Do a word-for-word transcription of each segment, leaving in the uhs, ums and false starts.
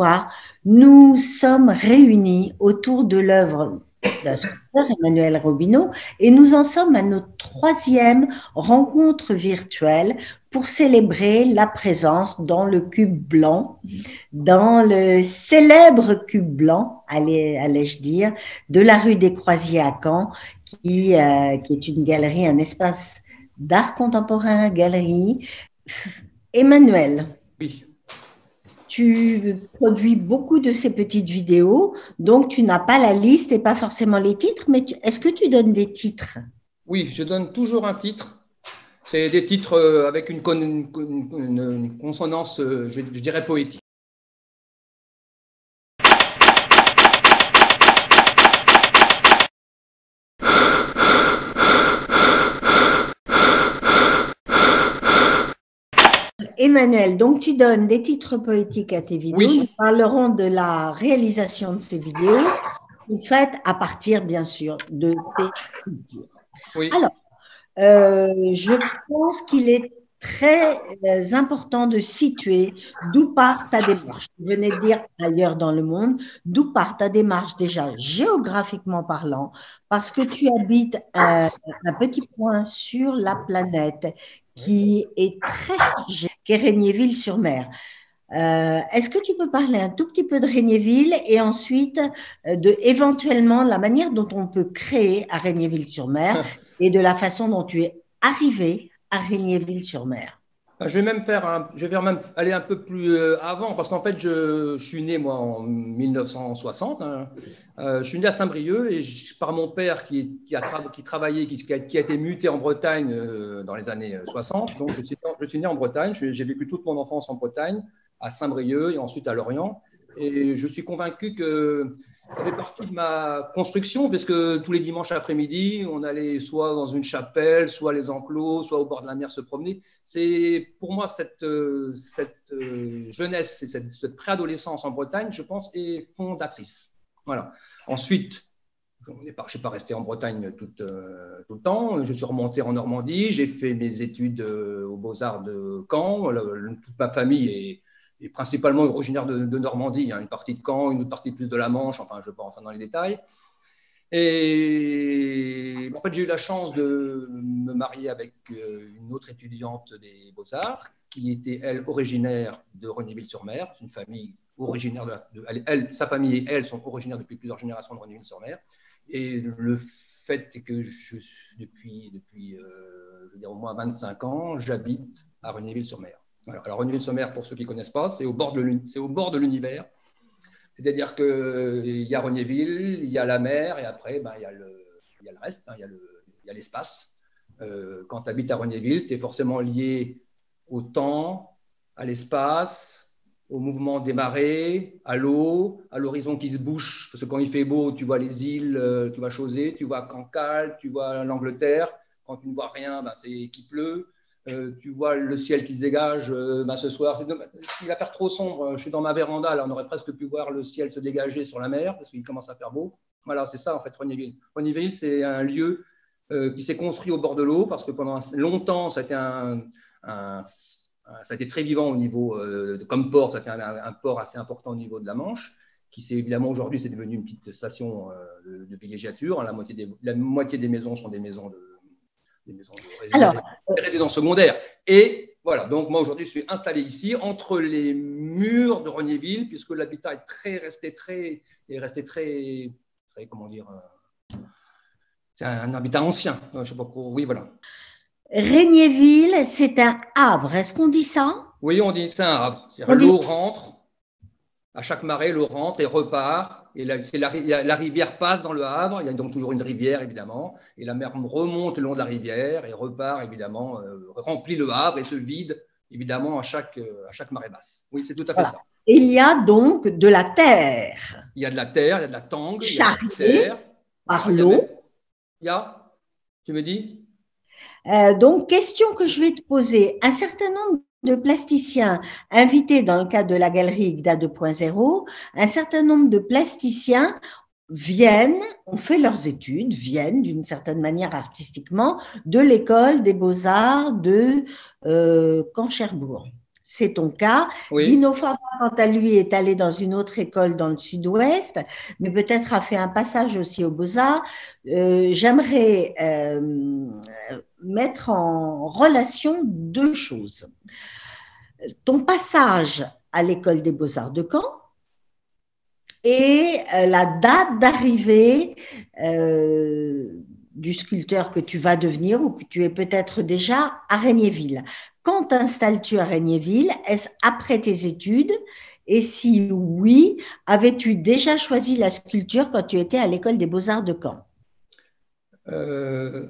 fois, nous sommes réunis autour de l'œuvre d'un sculpteur, Emmanuel Robineau, et nous en sommes à notre troisième rencontre virtuelle pour célébrer la présence dans le cube blanc, dans le célèbre cube blanc, allais- allais-je dire, de la rue des Croisiers à Caen, qui, euh, qui est une galerie, un espace d'art contemporain, galerie. Emmanuel, Oui, tu produis beaucoup de ces petites vidéos, donc tu n'as pas la liste et pas forcément les titres, mais tu- est-ce que tu donnes des titres? oui, je donne toujours un titre. C'est des titres euh, avec une, con- une- une- une consonance, euh, je, je dirais, poétique. Emmanuel, donc tu donnes des titres poétiques à tes vidéos. Nous Oui, parlerons de la réalisation de ces vidéos, faites à partir, bien sûr, de tes sculptures. oui. Alors, Euh, je pense qu'il est très euh, important de situer d'où part ta démarche. Tu venais de dire ailleurs dans le monde, d'où part ta démarche déjà géographiquement parlant, parce que tu habites un, un petit point sur la planète qui est très chargé, qui est Regnéville-sur-Mer. Euh, est-ce que tu peux parler un tout petit peu de Regnéville et ensuite euh, de éventuellement la manière dont on peut créer à Regnéville-sur-Mer et de la façon dont tu es arrivé à Regnéville-sur-Mer? Je vais même faire un, je vais même aller un peu plus euh, avant, parce qu'en fait, je, je suis né, moi, en mille neuf cent soixante. Hein. Euh, je suis né à Saint-Brieuc et je- par mon père qui, qui a, tra- qui travaillait, qui, qui a, qui a été muté en Bretagne euh, dans les années soixante. Donc, je suis, je suis né en Bretagne. J'ai j'ai vécu toute mon enfance en Bretagne, à Saint-Brieuc et ensuite à Lorient. Et je suis convaincu que ça fait partie de ma construction, parce que tous les dimanches après-midi, on allait soit dans une chapelle, soit les enclos, soit au bord de la mer se promener. C'est pour moi cette, euh, cette euh, jeunesse et cette, cette préadolescence en Bretagne, je pense, est fondatrice. Voilà. Ensuite, je ne suis pas resté en Bretagne tout, euh, tout le temps. Je suis remonté en Normandie. J'ai fait mes études euh, aux Beaux-Arts de Caen. Le- le- toute ma famille est, est principalement originaire de, de Normandie. Il y a une partie de Caen, une autre partie plus de la Manche. Enfin, je ne vais pas rentrer dans les détails. Et en fait, j'ai eu la chance de me marier avec euh, une autre étudiante des Beaux-Arts qui était, elle, originaire de Regnéville-sur-Mer. C'est une famille originaire de, la, de elle, elle, sa famille et elle sont originaires depuis plusieurs générations de Regnéville-sur-Mer. Et le fait est que je, depuis, depuis euh, je veux dire, au moins vingt-cinq ans, j'habite à Regnéville-sur-Mer. Alors, alors Regnéville-sur-Mer, pour ceux qui ne connaissent pas, c'est au bord de l'univers. C'est-à-dire qu'il y a Regnéville, il y a la mer, et après, ben, il, y a le, il y a le reste, hein, il y a l'espace. Euh, quand tu habites à Regnéville, tu es forcément lié au temps, à l'espace, au mouvement des marées, à l'eau, à l'horizon qui se bouche. Parce que quand il fait beau, tu vois les îles, euh, tu vois Chausey, tu vois Cancale, tu vois l'Angleterre. Quand tu ne vois rien, ben, c'est qu'il pleut. Euh, tu vois le ciel qui se dégage euh, ben, ce soir. Il va faire trop sombre. Je suis dans ma véranda, là, on aurait presque pu voir le ciel se dégager sur la mer parce qu'il commence à faire beau. Voilà, c'est ça en fait, Regnéville. Regnéville, c'est un lieu euh, qui s'est construit au bord de l'eau parce que pendant longtemps, ça a été, un, un, un, ça a été très vivant au niveau, euh, de, comme port, ça a été un, un, port assez important au niveau de la Manche, qui s'est évidemment aujourd'hui, c'est devenu une petite station euh, de, de villégiature. La moitié, des, la moitié des maisons sont des maisons de des maisons de Alors, des résidences secondaires. Et voilà, donc moi aujourd'hui je suis installé ici entre les murs de Regnéville, puisque l'habitat est très resté très est resté très, très comment dire, c'est un, un habitat ancien. Je sais pas quoi, oui voilà. Regnéville, c'est un havre. Est-ce qu'on dit ça? Oui, on dit c'est un havre. On dit L'eau rentre à chaque marée, l'eau rentre et repart. Et la, la, la rivière passe dans le Havre. Il y a donc toujours une rivière, évidemment. Et la mer remonte le long de la rivière et repart, évidemment, euh, remplit le Havre et se vide, évidemment, à chaque, euh, à chaque marée basse. Oui, c'est tout à fait voilà. ça. Il y a donc de la terre. Il y a de la terre, il y a de la tangue, il y a de la Charriée terre. par Voilà, il y a même, l'eau. il y a, tu me dis? Euh, donc, question que je vais te poser. Un certain nombre de plasticiens invités dans le cadre de la galerie I G D A deux point zéro, un certain nombre de plasticiens viennent, ont fait leurs études, viennent d'une certaine manière artistiquement de l'école des beaux-arts de euh, Caen-Cherbourg. c'est ton cas. Oui. Dino Fava, quant à lui, est allé dans une autre école dans le sud-ouest, mais peut-être a fait un passage aussi aux Beaux-Arts. Euh, j'aimerais euh, mettre en relation deux choses. Ton passage à l'école des Beaux-Arts de Caen et euh, la date d'arrivée euh, du sculpteur que tu vas devenir ou que tu es peut-être déjà à Regnéville. Quand t'installes-tu à Regnéville? Est-ce après tes études? Et si oui, avais-tu déjà choisi la sculpture quand tu étais à l'école des Beaux-Arts de Caen? Euh,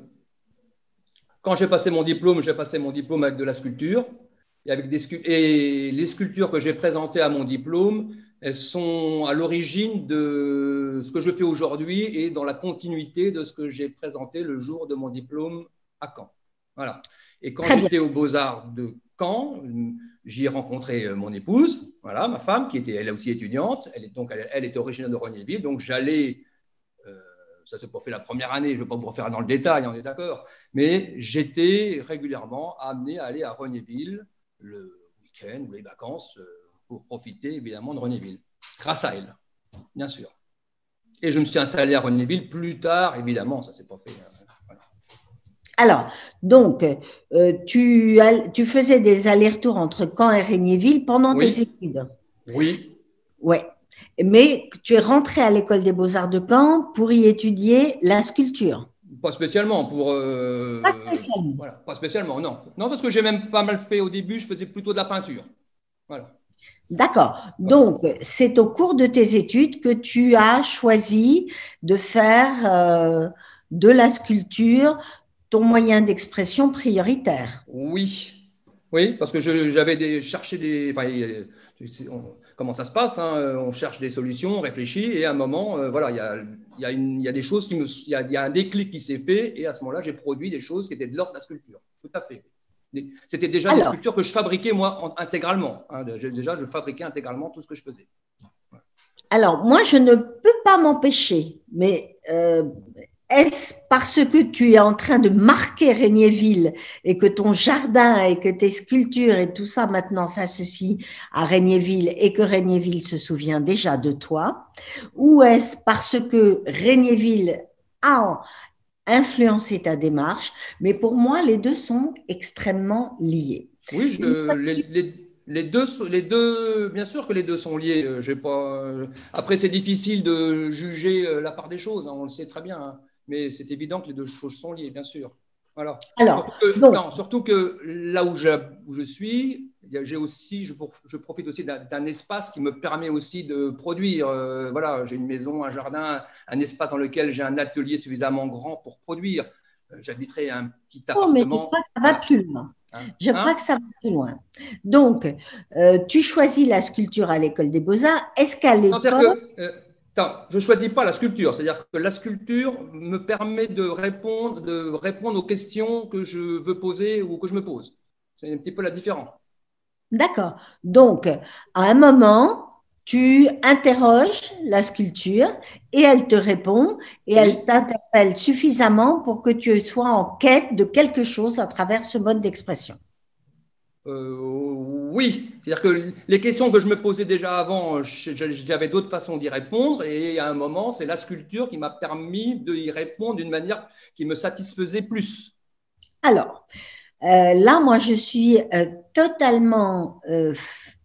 quand j'ai passé mon diplôme, j'ai passé mon diplôme avec de la sculpture. Et, avec des scu- et les sculptures que j'ai présentées à mon diplôme, elles sont à l'origine de ce que je fais aujourd'hui et dans la continuité de ce que j'ai présenté le jour de mon diplôme à Caen. Voilà. Et quand Très bien. j'étais aux Beaux-Arts de Caen, j'y ai rencontré mon épouse, voilà, ma femme, qui était elle aussi étudiante. Elle, est, donc, elle, elle était originaire de Regnéville. Donc j'allais euh, ça s'est pas fait la première année, je ne vais pas vous refaire dans le détail, on est d'accord, mais j'étais régulièrement amené à aller à Regnéville le week-end ou les vacances euh, pour profiter évidemment de Regnéville, grâce à elle, bien sûr. Et je me suis installé à Regnéville plus tard, évidemment, ça ne s'est pas fait. Euh, voilà. Alors, donc, euh, tu, tu faisais des allers-retours entre Caen et Regnéville pendant tes Oui, études. oui. Ouais. Mais tu es rentré à l'école des Beaux-Arts de Caen pour y étudier la sculpture. Pas spécialement, pour. Pas Euh, spécialement. voilà, pas spécialement, non. Non, parce que j'ai même pas mal fait au début, je faisais plutôt de la peinture. Voilà. D'accord. Voilà. Donc, c'est au cours de tes études que tu as choisi de faire euh, de la sculpture ton moyen d'expression prioritaire. Oui, oui, parce que j'avais cherché des. Enfin, on, comment ça se passe hein, on cherche des solutions, on réfléchit, et à un moment, euh, voilà, il y a, y, a y a des choses qui me. Il y, y, a un déclic qui s'est fait, et à ce moment-là, j'ai produit des choses qui étaient de l'ordre de la sculpture. Tout à fait. C'était déjà des Alors, sculptures que je fabriquais, moi, en, intégralement. Hein, déjà, je fabriquais intégralement tout ce que je faisais. alors moi, je ne peux pas m'empêcher, mais euh, est-ce parce que tu es en train de marquer Regnéville et que ton jardin et que tes sculptures et tout ça maintenant s'associe à Regnéville et que Regnéville se souvient déjà de toi? Ou est-ce parce que Regnéville a influencé ta démarche? Mais pour moi, les deux sont extrêmement liés. Oui, Une je, les, les, les, deux, les deux, bien sûr que les deux sont liés. Euh, j'ai pas, euh, après, c'est difficile de juger euh, la part des choses, hein, on le sait très bien, hein, mais c'est évident que les deux choses sont liées, bien sûr. Voilà. Alors, Surtout que, donc, non, surtout que là où je, où je suis, j'ai aussi, je, je profite aussi d'un espace qui me permet aussi de produire. Euh, voilà, j'ai une maison, un jardin, un espace dans lequel j'ai un atelier suffisamment grand pour produire. Euh, J'habiterai un petit oh, mais je crois appartement. que ça va Voilà. plus loin. Hein, Je crois hein. que ça va plus loin. Donc, euh, tu choisis la sculpture à l'école des Beaux-Arts. Est-ce qu'à Non, c'est-à-dire l'époque, que euh, attends, je ne choisis pas la sculpture. C'est-à-dire que la sculpture me permet de répondre, de répondre aux questions que je veux poser ou que je me pose. C'est un petit peu la différence. d'accord. Donc, à un moment, tu interroges la sculpture et elle te répond et elle Oui, t'interpelle suffisamment pour que tu sois en quête de quelque chose à travers ce mode d'expression. euh, oui. C'est-à-dire que les questions que je me posais déjà avant, j'avais d'autres façons d'y répondre. Et à un moment, c'est la sculpture qui m'a permis d'y répondre d'une manière qui me satisfaisait plus. Alors, euh, là, moi, je suis euh, totalement euh,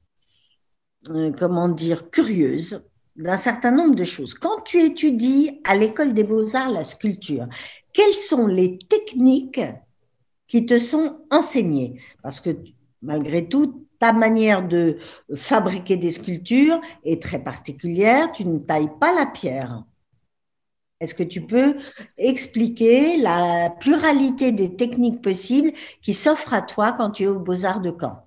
euh, comment dire, curieuse d'un certain nombre de choses. Quand tu étudies à l'école des beaux-arts la sculpture, quelles sont les techniques qui te sont enseignées? Parce que malgré tout, ta manière de fabriquer des sculptures est très particulière. Tu ne tailles pas la pierre. Est-ce que tu peux expliquer la pluralité des techniques possibles qui s'offrent à toi quand tu es aux Beaux-Arts de Caen?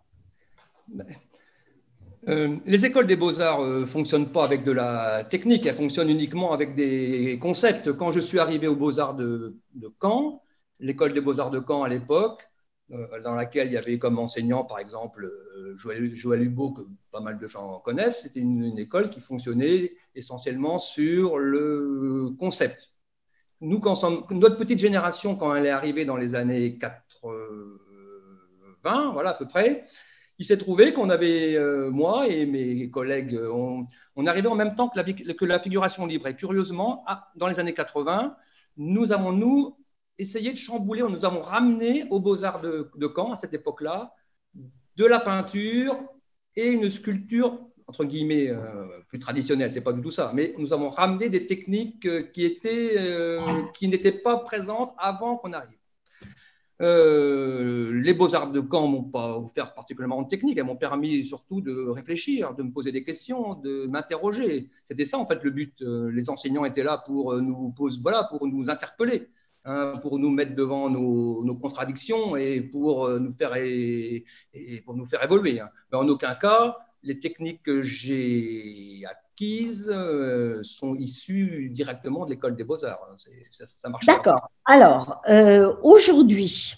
Euh, les écoles des beaux-arts ne euh, fonctionnent pas avec de la technique, elles fonctionnent uniquement avec des concepts. Quand je suis arrivé aux beaux-arts de, de Caen, l'école des beaux-arts de Caen à l'époque, euh, dans laquelle il y avait comme enseignant, par exemple, euh, Joël, Joël Hubaut, que pas mal de gens connaissent, c'était une, une école qui fonctionnait essentiellement sur le concept. Nous, quand sommes, notre petite génération, quand elle est arrivée dans les années quatre-vingts, voilà à peu près, il s'est trouvé qu'on avait, euh, moi et mes collègues, on, on arrivait en même temps que la, que la figuration libre. Et curieusement, à, dans les années quatre-vingts, nous avons, nous, essayé de chambouler, nous avons ramené aux Beaux-Arts de, de Caen, à cette époque-là, de la peinture et une sculpture, entre guillemets, euh, plus traditionnelle, c'est pas du tout ça, mais nous avons ramené des techniques euh, qui étaient, euh, qui n'étaient pas présentes avant qu'on arrive. Euh, les Beaux-Arts de Caen m'ont pas offert particulièrement de technique, elles m'ont permis surtout de réfléchir, de me poser des questions, de m'interroger. C'était ça en fait le but. Les enseignants étaient là pour nous poser, voilà, pour nous interpeller, hein, pour nous mettre devant nos, nos contradictions et pour nous faire et, et pour nous faire évoluer. Hein. Mais en aucun cas, les techniques que j'ai acquises euh, sont issues directement de l'école des Beaux-Arts. Ça, ça marche pas. D'accord. Alors, euh, aujourd'hui,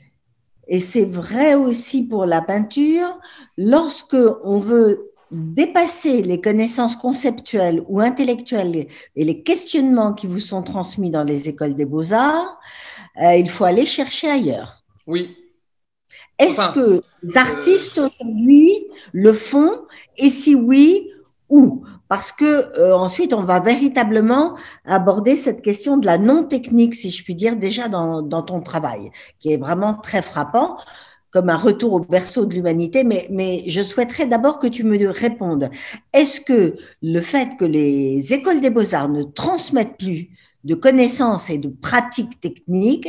et c'est vrai aussi pour la peinture, lorsque on veut dépasser les connaissances conceptuelles ou intellectuelles et les questionnements qui vous sont transmis dans les écoles des beaux-arts, euh, il faut aller chercher ailleurs. Oui. Est-ce enfin, que les artistes euh... aujourd'hui le font? Et si oui, où? Parce que euh, ensuite, on va véritablement aborder cette question de la non-technique, si je puis dire, déjà dans, dans ton travail, qui est vraiment très frappant, comme un retour au berceau de l'humanité. Mais, mais je souhaiterais d'abord que tu me répondes. Est-ce que le fait que les écoles des beaux-arts ne transmettent plus de connaissances et de pratiques techniques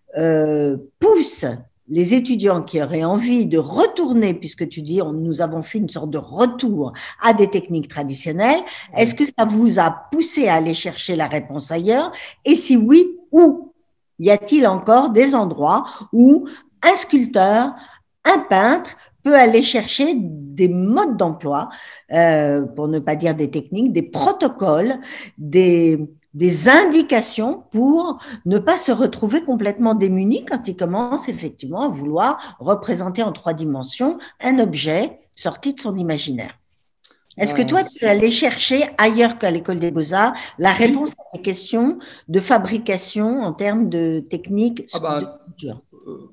euh, pousse les étudiants qui auraient envie de retourner, puisque tu dis, on, nous avons fait une sorte de retour à des techniques traditionnelles, est-ce que ça vous a poussé à aller chercher la réponse ailleurs? Et si oui, où? Y a-t-il encore des endroits où un sculpteur, un peintre peut aller chercher des modes d'emploi, euh, pour ne pas dire des techniques, des protocoles, des... des indications pour ne pas se retrouver complètement démuni quand il commence effectivement à vouloir représenter en trois dimensions un objet sorti de son imaginaire. Est-ce que toi, tu es allé chercher ailleurs qu'à l'école des beaux-arts la réponse à tes questions de fabrication en termes de technique ah bah, de culture? euh,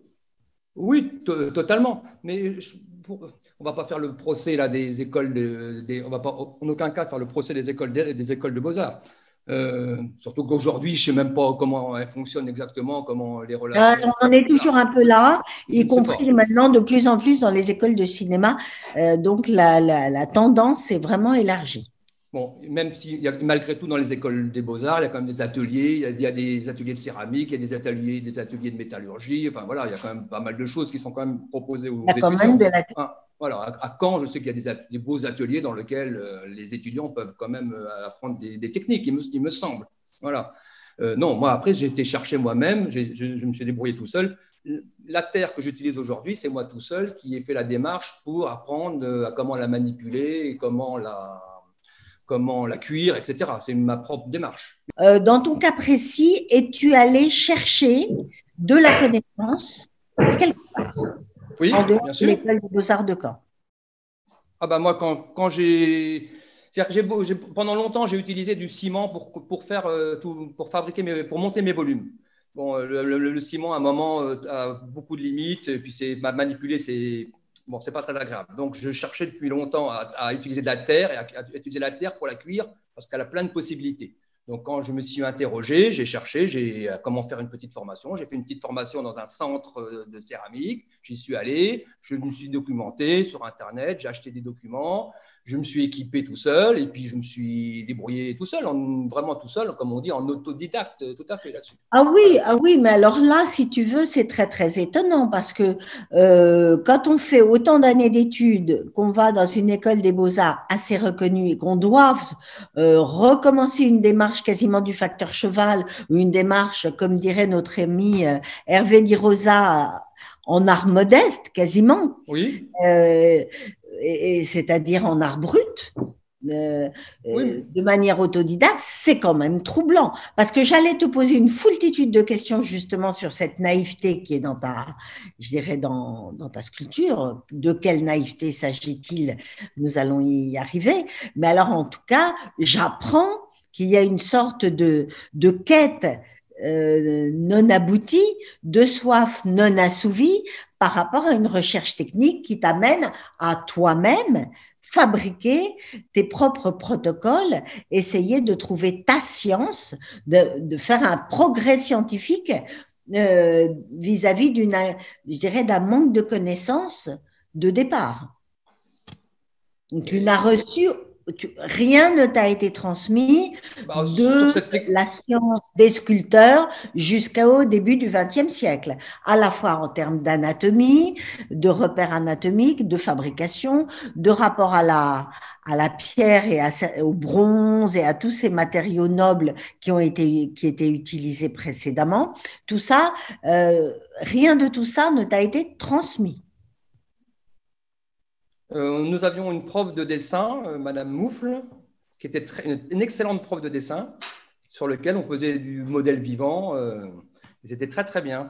Oui, totalement. Mais je, pour, on ne va pas faire le procès là, des écoles, de, des, on ne va pas en aucun cas faire le procès des écoles, des, des écoles de beaux-arts. Euh, surtout qu'aujourd'hui, je ne sais même pas comment elles fonctionnent exactement, comment les relations… Euh, on en est toujours un peu là, y compris maintenant de plus en plus dans les écoles de cinéma. Euh, donc, la, la, la tendance est vraiment élargie. Bon, même si, y a, malgré tout, dans les écoles des beaux-arts, il y a quand même des ateliers, il y a, il y a des ateliers de céramique, il y a des ateliers, des ateliers de métallurgie, enfin voilà, il y a quand même pas mal de choses qui sont quand même proposées aux il y a quand étudiants. Même de la… ah, voilà, à, à Caen, je sais qu'il y a des, des beaux ateliers dans lesquels euh, les étudiants peuvent quand même euh, apprendre des, des techniques, il me, il me semble. Voilà. Euh, non, moi, après, j'ai été chercher moi-même, je, je me suis débrouillé tout seul. La terre que j'utilise aujourd'hui, c'est moi tout seul qui ai fait la démarche pour apprendre à comment la manipuler et comment la… comment la cuire, et cetera. C'est ma propre démarche. Euh, dans ton cas précis, es-tu allé chercher de la connaissance quelque part oui, en dehors bien de sûr. l'école des beaux-arts de Caen? Ah bah moi, quand, quand j'ai… C'est-à-dire que j'ai, pendant longtemps, j'ai utilisé du ciment pour, pour, faire, euh, tout, pour, fabriquer mes, pour monter mes volumes. Bon, le, le, le ciment, à un moment, euh, a beaucoup de limites, et puis c'est manipuler, c'est… Bon, c'est pas très agréable. Donc, je cherchais depuis longtemps à, à utiliser de la terre et à, à utiliser la terre pour la cuire parce qu'elle a plein de possibilités. Donc, quand je me suis interrogé, j'ai cherché j'ai, comment faire une petite formation. J'ai fait une petite formation dans un centre de céramique. J'y suis allé, je me suis documenté sur Internet, j'ai acheté des documents, je me suis équipé tout seul et puis je me suis débrouillé tout seul, en, vraiment tout seul, comme on dit, en autodidacte, tout à fait là-dessus. Ah oui, ah oui, mais alors là, si tu veux, c'est très, très étonnant parce que euh, quand on fait autant d'années d'études, qu'on va dans une école des beaux-arts assez reconnue et qu'on doit euh, recommencer une démarche quasiment du facteur cheval ou une démarche, comme dirait notre ami euh, Hervé Di Rosa, en art modeste quasiment, oui. euh, et, et c'est-à-dire en art brut. Euh, oui. De manière autodidacte, c'est quand même troublant. Parce que j'allais te poser une foultitude de questions justement sur cette naïveté qui est dans ta, je dirais, dans, dans ta sculpture. De quelle naïveté s'agit-il? Nous allons y arriver. Mais alors, en tout cas, j'apprends qu'il y a une sorte de, de quête euh, non aboutie, de soif non assouvie par rapport à une recherche technique qui t'amène à toi-même fabriquer tes propres protocoles, essayer de trouver ta science, de, de faire un progrès scientifique euh, vis-à-vis d'une, je dirais, d'un manque de connaissances de départ. Donc, tu n'as reçu, tu, rien ne t'a été transmis Bah, de sur cette tec- la science des sculpteurs jusqu'au début du vingtième siècle, à la fois en termes d'anatomie, de repères anatomiques, de fabrication, de rapport à la, à la pierre et à, au bronze et à tous ces matériaux nobles qui ont été, qui étaient utilisés précédemment. Tout ça, euh, rien de tout ça ne t'a été transmis. euh, nous avions une prof de dessin, euh, Madame Moufle, qui était très, une, une excellente prof de dessin, sur lequel on faisait du modèle vivant. Euh, C'était très très bien.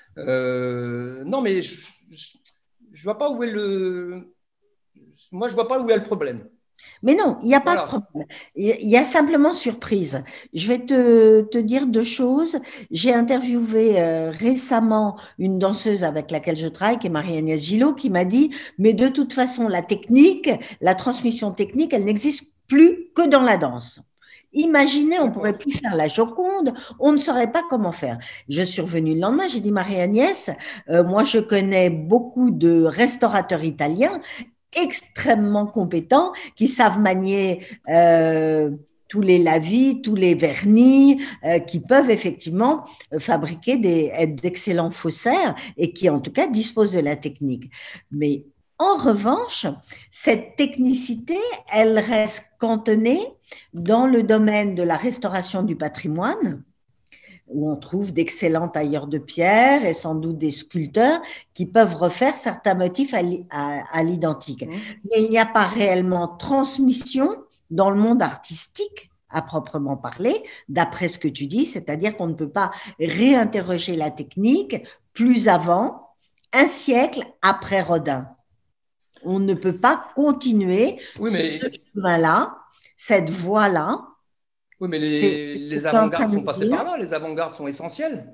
Euh, non, mais je, je, je vois pas où est le. Moi, je vois pas où est le problème. Mais non, il n'y a pas de Voilà. problème. Il y a simplement surprise. Je vais te, te dire deux choses. J'ai interviewé euh, récemment une danseuse avec laquelle je travaille, qui est Marie-Agnès Gillot, qui m'a dit, mais de toute façon, la technique, la transmission technique, elle n'existe plus que dans la danse. Imaginez, on pourrait plus faire la Joconde, on ne saurait pas comment faire. Je suis revenue le lendemain, j'ai dit, Marie-Agnès, euh, moi je connais beaucoup de restaurateurs italiens extrêmement compétents qui savent manier euh, tous les lavis, tous les vernis, euh, qui peuvent effectivement fabriquer des, être d'excellents faussaires et qui en tout cas disposent de la technique. Mais en revanche, cette technicité, elle reste cantonnée dans le domaine de la restauration du patrimoine, où on trouve d'excellents tailleurs de pierre et sans doute des sculpteurs qui peuvent refaire certains motifs à l'identique. Mais il n'y a pas réellement transmission dans le monde artistique à proprement parler, d'après ce que tu dis, c'est-à-dire qu'on ne peut pas réinterroger la technique plus avant, un siècle après Rodin. On ne peut pas continuer oui, mais... ce chemin-là, cette voie-là. Oui, mais les, les avant-gardes sont passés par là. Les avant-gardes sont essentiels.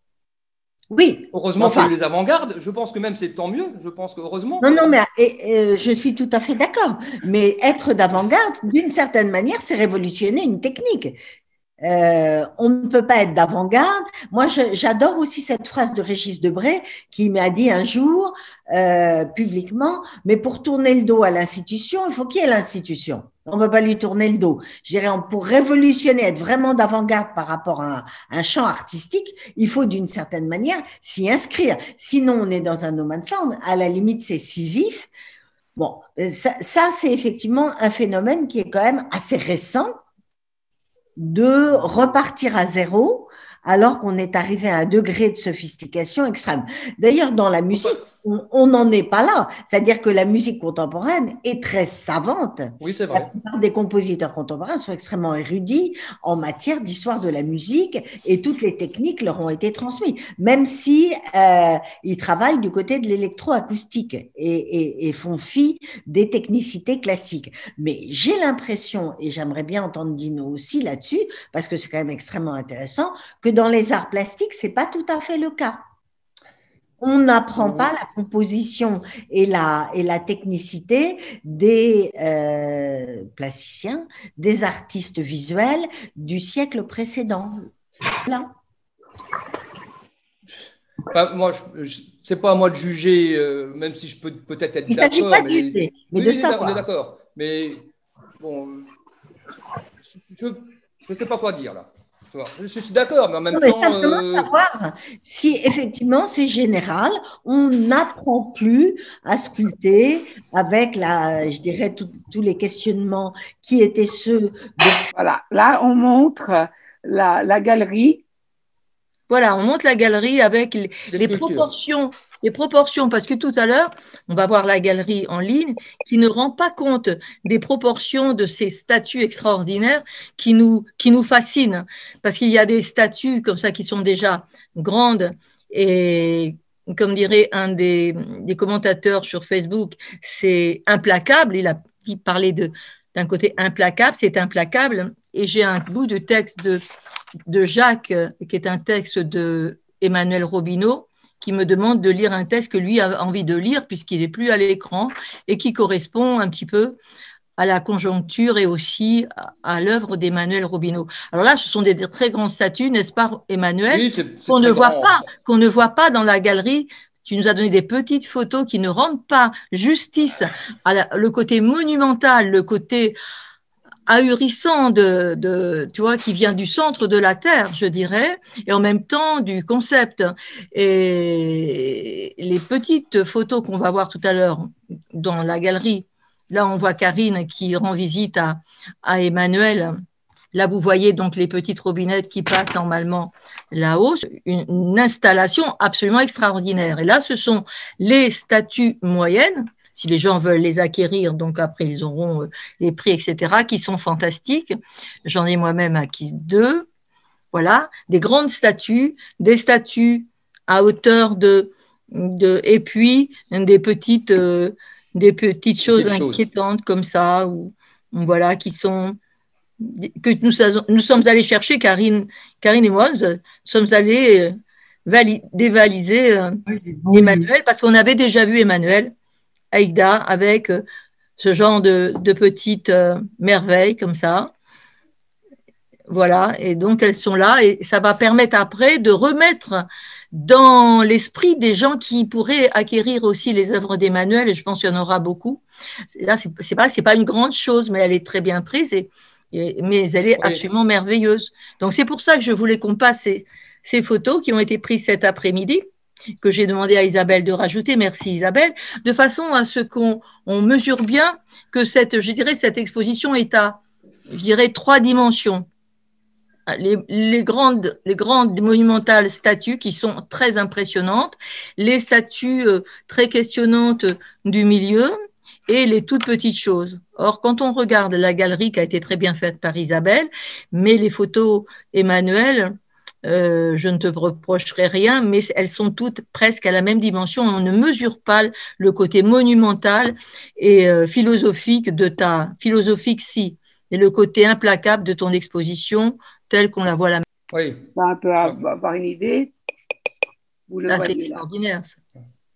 Oui. Heureusement enfin, qu'il y a eu les avant-gardes. Je pense que même c'est tant mieux. Je pense que heureusement. Non, non, mais et, et, je suis tout à fait d'accord. Mais être d'avant-garde, d'une certaine manière, c'est révolutionner une technique. Euh, on ne peut pas être d'avant-garde. Moi, j'adore aussi cette phrase de Régis Debray qui m'a dit un jour euh, publiquement, mais pour tourner le dos à l'institution, il faut qu'il y ait l'institution. On ne peut pas lui tourner le dos. Je dirais, pour révolutionner, être vraiment d'avant-garde par rapport à un, un champ artistique, il faut d'une certaine manière s'y inscrire. Sinon, on est dans un no man's land. À la limite, c'est Sisyphe. Bon, ça, ça c'est effectivement un phénomène qui est quand même assez récent, de repartir à zéro alors qu'on est arrivé à un degré de sophistication extrême. D'ailleurs, dans la musique, on n'en est pas là. C'est-à-dire que la musique contemporaine est très savante. Oui, c'est vrai. La plupart des compositeurs contemporains sont extrêmement érudits en matière d'histoire de la musique et toutes les techniques leur ont été transmises, même si euh, ils travaillent du côté de l'électroacoustique et, et, et font fi des technicités classiques. Mais j'ai l'impression, et j'aimerais bien entendre Dino aussi là-dessus, parce que c'est quand même extrêmement intéressant, que dans les arts plastiques, ce n'est pas tout à fait le cas. On n'apprend pas la composition et la, et la technicité des euh, plasticiens, des artistes visuels du siècle précédent. Là. Enfin, moi, ce n'est pas à moi de juger, euh, même si je peux peut-être être, être d'accord. Il ne s'agit pas de juger, mais oui, de oui, savoir. On est d'accord. Mais bon, je ne sais pas quoi dire là. Je suis d'accord, mais en même non, mais temps. simplement euh... savoir si effectivement c'est général, on n'apprend plus à sculpter avec la, je dirais, tous les questionnements qui étaient ceux de. Voilà, là on montre la, la galerie. Voilà, on montre la galerie avec les, les proportions. Les proportions, parce que tout à l'heure, on va voir la galerie en ligne qui ne rend pas compte des proportions de ces statues extraordinaires qui nous, qui nous fascinent. Parce qu'il y a des statues comme ça qui sont déjà grandes et, comme dirait un des, des commentateurs sur Facebook, c'est implacable. Il a parlé de, d'un côté implacable, c'est implacable. Et j'ai un bout de texte de de Jacques, qui est un texte de Emmanuel Robineau, qui me demande de lire un texte que lui a envie de lire puisqu'il n'est plus à l'écran et qui correspond un petit peu à la conjoncture et aussi à, à l'œuvre d'Emmanuel Robineau. Alors là, ce sont des, des très grandes statues, n'est-ce pas, Emmanuel, oui, qu'on ne voit pas, qu'on ne voit pas dans la galerie. Tu nous as donné des petites photos qui ne rendent pas justice à la, le côté monumental, le côté ahurissant de, de, tu vois, qui vient du centre de la Terre, je dirais, et en même temps du concept. Et les petites photos qu'on va voir tout à l'heure dans la galerie, là, on voit Karine qui rend visite à, à Emmanuel. Là, vous voyez donc les petites robinettes qui passent normalement là-haut. Une, une installation absolument extraordinaire. Et là, ce sont les statues moyennes, si les gens veulent les acquérir, donc après, ils auront les prix, et cetera, qui sont fantastiques. J'en ai moi-même acquis deux. Voilà, des grandes statues, des statues à hauteur de, de et puis des petites, euh, des petites choses Quelque inquiétantes chose. Comme ça, ou voilà, qui sont que nous, nous sommes allés chercher, Karine, Karine et moi, nous sommes allés vali, dévaliser euh, oui. Emmanuel, parce qu'on avait déjà vu Emmanuel, Aïda, avec euh, ce genre de, de petites euh, merveilles comme ça. Voilà, et donc elles sont là, et ça va permettre après de remettre dans l'esprit des gens qui pourraient acquérir aussi les œuvres d'Emmanuel, et je pense qu'il y en aura beaucoup. Là, c'est, c'est pas, c'est pas une grande chose, mais elle est très bien prise, et, et, mais elle est oui. absolument merveilleuse. Donc c'est pour ça que je voulais qu'on passe ces, ces photos qui ont été prises cet après-midi, que j'ai demandé à Isabelle de rajouter, merci Isabelle, de façon à ce qu'on on mesure bien que cette, je dirais, cette exposition est à, je dirais, trois dimensions. Les, les, grandes, les grandes monumentales statues qui sont très impressionnantes, les statues euh, très questionnantes du milieu et les toutes petites choses. Or, quand on regarde la galerie qui a été très bien faite par Isabelle, mais les photos Emmanuel, euh, je ne te reprocherai rien, mais elles sont toutes presque à la même dimension. On ne mesure pas le côté monumental et euh, philosophique de ta philosophique si, et le côté implacable de ton exposition telle qu'on la voit là. Oui. On peut avoir une idée. Vous le là, voyez, c'est extraordinaire. Ça.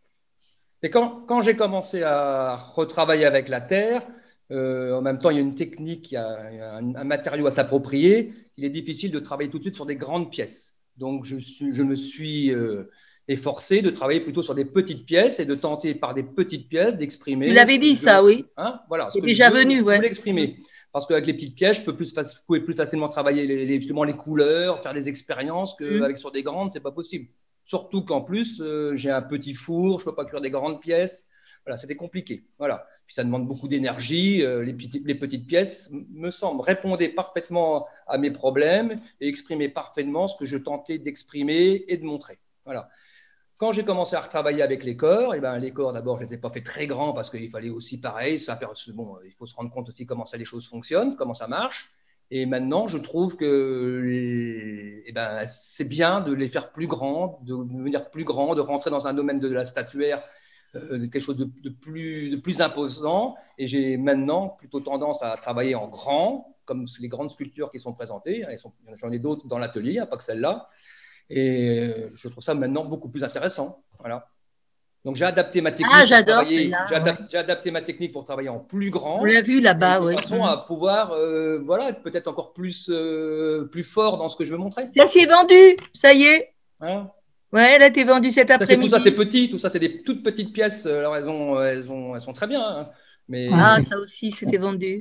Et quand, quand j'ai commencé à retravailler avec la terre, euh, en même temps, il y a une technique, il y a, il y a un, un matériau à s'approprier. Il est difficile de travailler tout de suite sur des grandes pièces. Donc, je, suis, je me suis euh, efforcé de travailler plutôt sur des petites pièces et de tenter par des petites pièces d'exprimer. Vous l'avez dit, je, ça, oui. Hein, voilà. C'est déjà je, venu, je ouais. l'exprimer. Parce qu'avec les petites pièces, je peux plus, vous pouvez plus facilement travailler les, les, justement les couleurs, faire des expériences qu'avec mmh. sur des grandes, c'est pas possible. Surtout qu'en plus, euh, j'ai un petit four, je peux pas cuire des grandes pièces. Voilà, c'était compliqué. Voilà. Puis ça demande beaucoup d'énergie. Euh, les, petites, les petites pièces, me semble, répondaient parfaitement à mes problèmes et exprimaient parfaitement ce que je tentais d'exprimer et de montrer. Voilà. Quand j'ai commencé à retravailler avec les corps, et ben les corps, d'abord, je ne les ai pas fait très grands parce qu'il fallait aussi pareil. Ça, bon, il faut se rendre compte aussi comment ça, les choses fonctionnent, comment ça marche. Et maintenant, je trouve que les, et ben, c'est bien de les faire plus grands, de devenir plus grands, de rentrer dans un domaine de la statuaire, euh, quelque chose de, de, plus, de plus imposant. Et j'ai maintenant plutôt tendance à travailler en grand, comme les grandes sculptures qui sont présentées. J'en ai d'autres dans l'atelier, hein, pas que celle-là. Et je trouve ça maintenant beaucoup plus intéressant. Voilà. Donc j'ai adapté ma technique. Ah, j'adore. J'ai adap ouais. adapté ma technique pour travailler en plus grand. On l'a vu là-bas, oui. De façon mmh. à pouvoir, euh, voilà, peut-être encore plus, euh, plus fort dans ce que je veux montrer. Ça s'est vendu, ça y est. Hein ouais, là, t'es vendu cet après-midi. Tout ça, c'est petit. Tout ça, c'est des toutes petites pièces. Alors elles ont, elles ont, elles sont très bien. Hein. Mais ah, ça aussi, c'était vendu.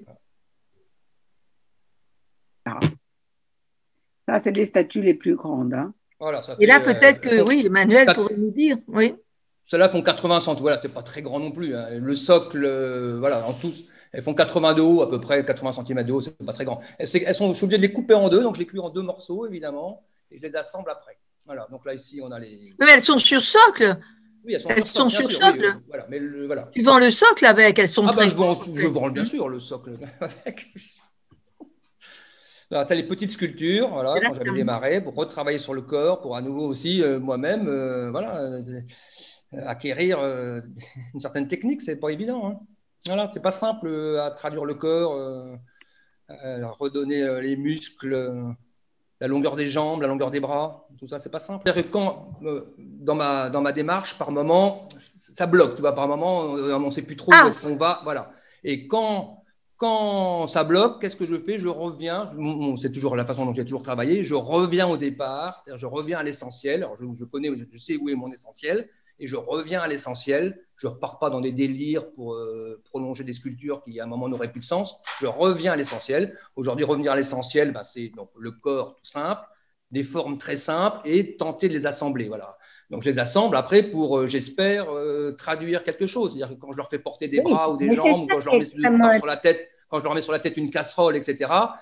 Ça, c'est les statues les plus grandes. Hein. Voilà, ça et là, peut-être euh, que, font, oui, Emmanuel quatre, pourrait nous dire, oui. Celles-là font quatre-vingts centimètres, voilà, c'est pas très grand non plus. Hein. Le socle, euh, voilà, en tout, elles font quatre-vingts de haut, à peu près quatre-vingts centimètres de haut, c'est pas très grand. Elles, elles sont, je suis obligé de les couper en deux, donc je les cuis en deux morceaux, évidemment, et je les assemble après. Voilà, donc là, ici, on a les… Oui, mais elles sont sur socle. Oui, elles sont, elles sont sur sûr, socle. Oui, euh, voilà, mais le, voilà. Tu vends le socle avec, elles sont ah, très… Ah, ben, je vends, je vends bien sûr le socle avec. C'est les petites sculptures, voilà, quand j'avais démarré, pour retravailler sur le corps, pour à nouveau aussi euh, moi-même, euh, voilà, euh, acquérir euh, une certaine technique, c'est pas évident. Hein. Voilà, c'est pas simple euh, à traduire le corps, euh, à redonner euh, les muscles. Euh, la longueur des jambes, la longueur des bras, tout ça, c'est pas simple. C'est-à-dire que quand, euh, dans, ma, dans ma démarche, par moment, ça bloque, tu vois, par moment, euh, on ne sait plus trop Ah. où est-ce qu'on va, voilà. Et quand, quand ça bloque, qu'est-ce que je fais? Je reviens, bon, c'est toujours la façon dont j'ai toujours travaillé, je reviens au départ, c'est-à-dire je reviens à l'essentiel. Alors, je, je connais, je sais où est mon essentiel, et je reviens à l'essentiel. Je ne repars pas dans des délires pour euh, prolonger des sculptures qui, à un moment, n'auraient plus de sens. Je reviens à l'essentiel. Aujourd'hui, revenir à l'essentiel, ben, c'est donc le corps tout simple, des formes très simples et tenter de les assembler. Voilà. Donc, je les assemble après pour, euh, j'espère, euh, traduire quelque chose. C'est-à-dire que quand je leur fais porter des Oui, bras ou des mais c'est jambes, ou ça quand je leur qui mets est sur extrêmement la tête, quand je leur mets sur la tête une casserole, et cetera,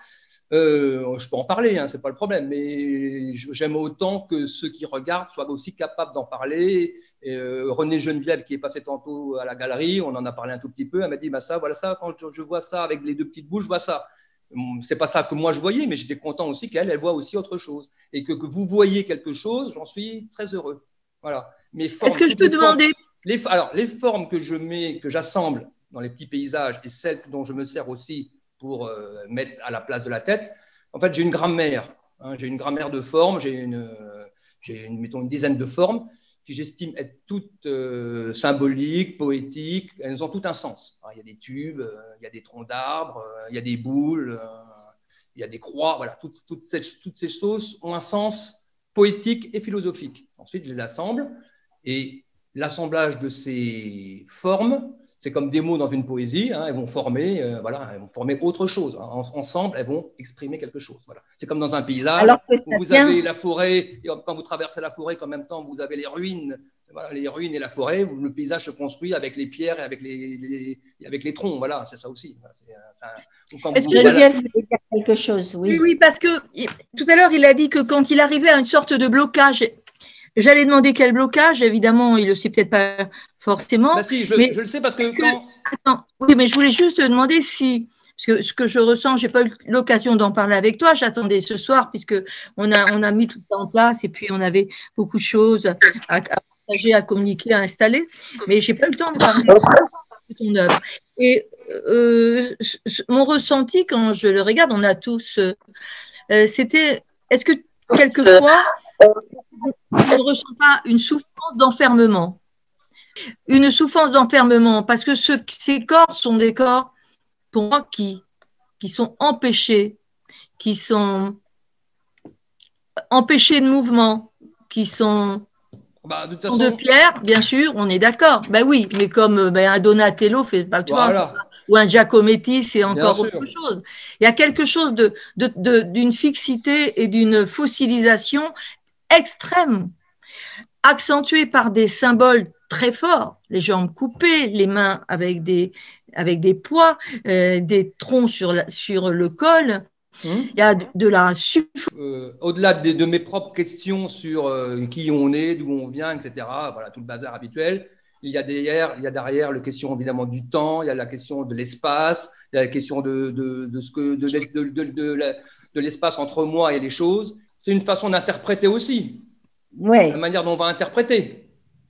euh, je peux en parler, hein, c'est pas le problème. Mais j'aime autant que ceux qui regardent soient aussi capables d'en parler. Et, euh, René Geneviève, qui est passé tantôt à la galerie, on en a parlé un tout petit peu. Elle m'a dit, bah ça, voilà ça. Quand je, je vois ça avec les deux petites bouches, je vois ça. C'est pas ça que moi je voyais, mais j'étais content aussi qu'elle, elle voit aussi autre chose. Et que, que vous voyez quelque chose, j'en suis très heureux. Voilà. Mes formes, Est-ce que je toutes peux les formes- demander, les, alors, les formes que je mets, que j'assemble dans les petits paysages et celles dont je me sers aussi pour euh, mettre à la place de la tête, en fait, j'ai une grammaire. Hein, j'ai une grammaire de formes, j'ai une, euh, j'ai une, mettons, une dizaine de formes qui j'estime être toutes euh, symboliques, poétiques. Elles ont tout un sens. Alors, il y a des tubes, euh, il y a des troncs d'arbres, euh, il y a des boules, euh, il y a des croix. Voilà, toutes, toutes, ces, toutes ces choses ont un sens poétique et philosophique. Ensuite, je les assemble et l'assemblage de ces formes, c'est comme des mots dans une poésie, hein, elles vont former, euh, voilà, elles vont former autre chose. Hein. Ensemble, elles vont exprimer quelque chose. Voilà. C'est comme dans un paysage Alors que ça où vous vient- avez la forêt, et quand vous traversez la forêt, qu'en même temps vous avez les ruines, voilà, les ruines et la forêt, où le paysage se construit avec les pierres et avec les, les, et avec les troncs. Voilà, c'est ça aussi. C'est, c'est un, quand Est-ce vous, que- voilà. Geneviève voulait dire quelque chose, oui, oui. oui, parce que il- tout à l'heure, il a dit que quand il arrivait à une sorte de blocage, j'allais demander quel blocage, évidemment, il le sait peut-être pas forcément. Bah si, je, mais je le sais parce que que- quand. Attends, oui, mais je voulais juste te demander si, parce que ce que je ressens, j'ai pas eu l'occasion d'en parler avec toi, j'attendais ce soir, puisque on a, on a mis tout ça en place et puis on avait beaucoup de choses à, à partager, à communiquer, à installer, mais j'ai pas eu le temps de parler de ton œuvre. Et euh, mon ressenti quand je le regarde, on a tous, euh, c'était, est-ce que quelquefois, on ne ressent pas une souffrance d'enfermement? Une souffrance d'enfermement, parce que ce, ces corps sont des corps, pour moi, qui, qui sont empêchés, qui sont empêchés de mouvement, qui sont Bah, de toute de façon, pierre, bien sûr, on est d'accord. Ben oui, mais comme ben, un Donatello fait, ben, tu vois, voilà, ou un Giacometti, c'est bien encore sûr. autre chose. Il y a quelque chose de, de, de, d'une fixité et d'une fossilisation extrême, accentuée par des symboles très forts, les jambes coupées, les mains avec des, avec des poids, euh, des troncs sur, la, sur le col. Hum. Il y a de, de la souffrance. Euh, au-delà de, de mes propres questions sur euh, qui on est, d'où on vient, et cetera, voilà, tout le bazar habituel, il y a derrière, il y a derrière la question évidemment du temps, il y a la question de l'espace, il y a la question de, de, de, ce que, de, de, de, de, la, de l'espace entre moi et les choses. C'est une façon d'interpréter aussi, Ouais. la manière dont on va interpréter.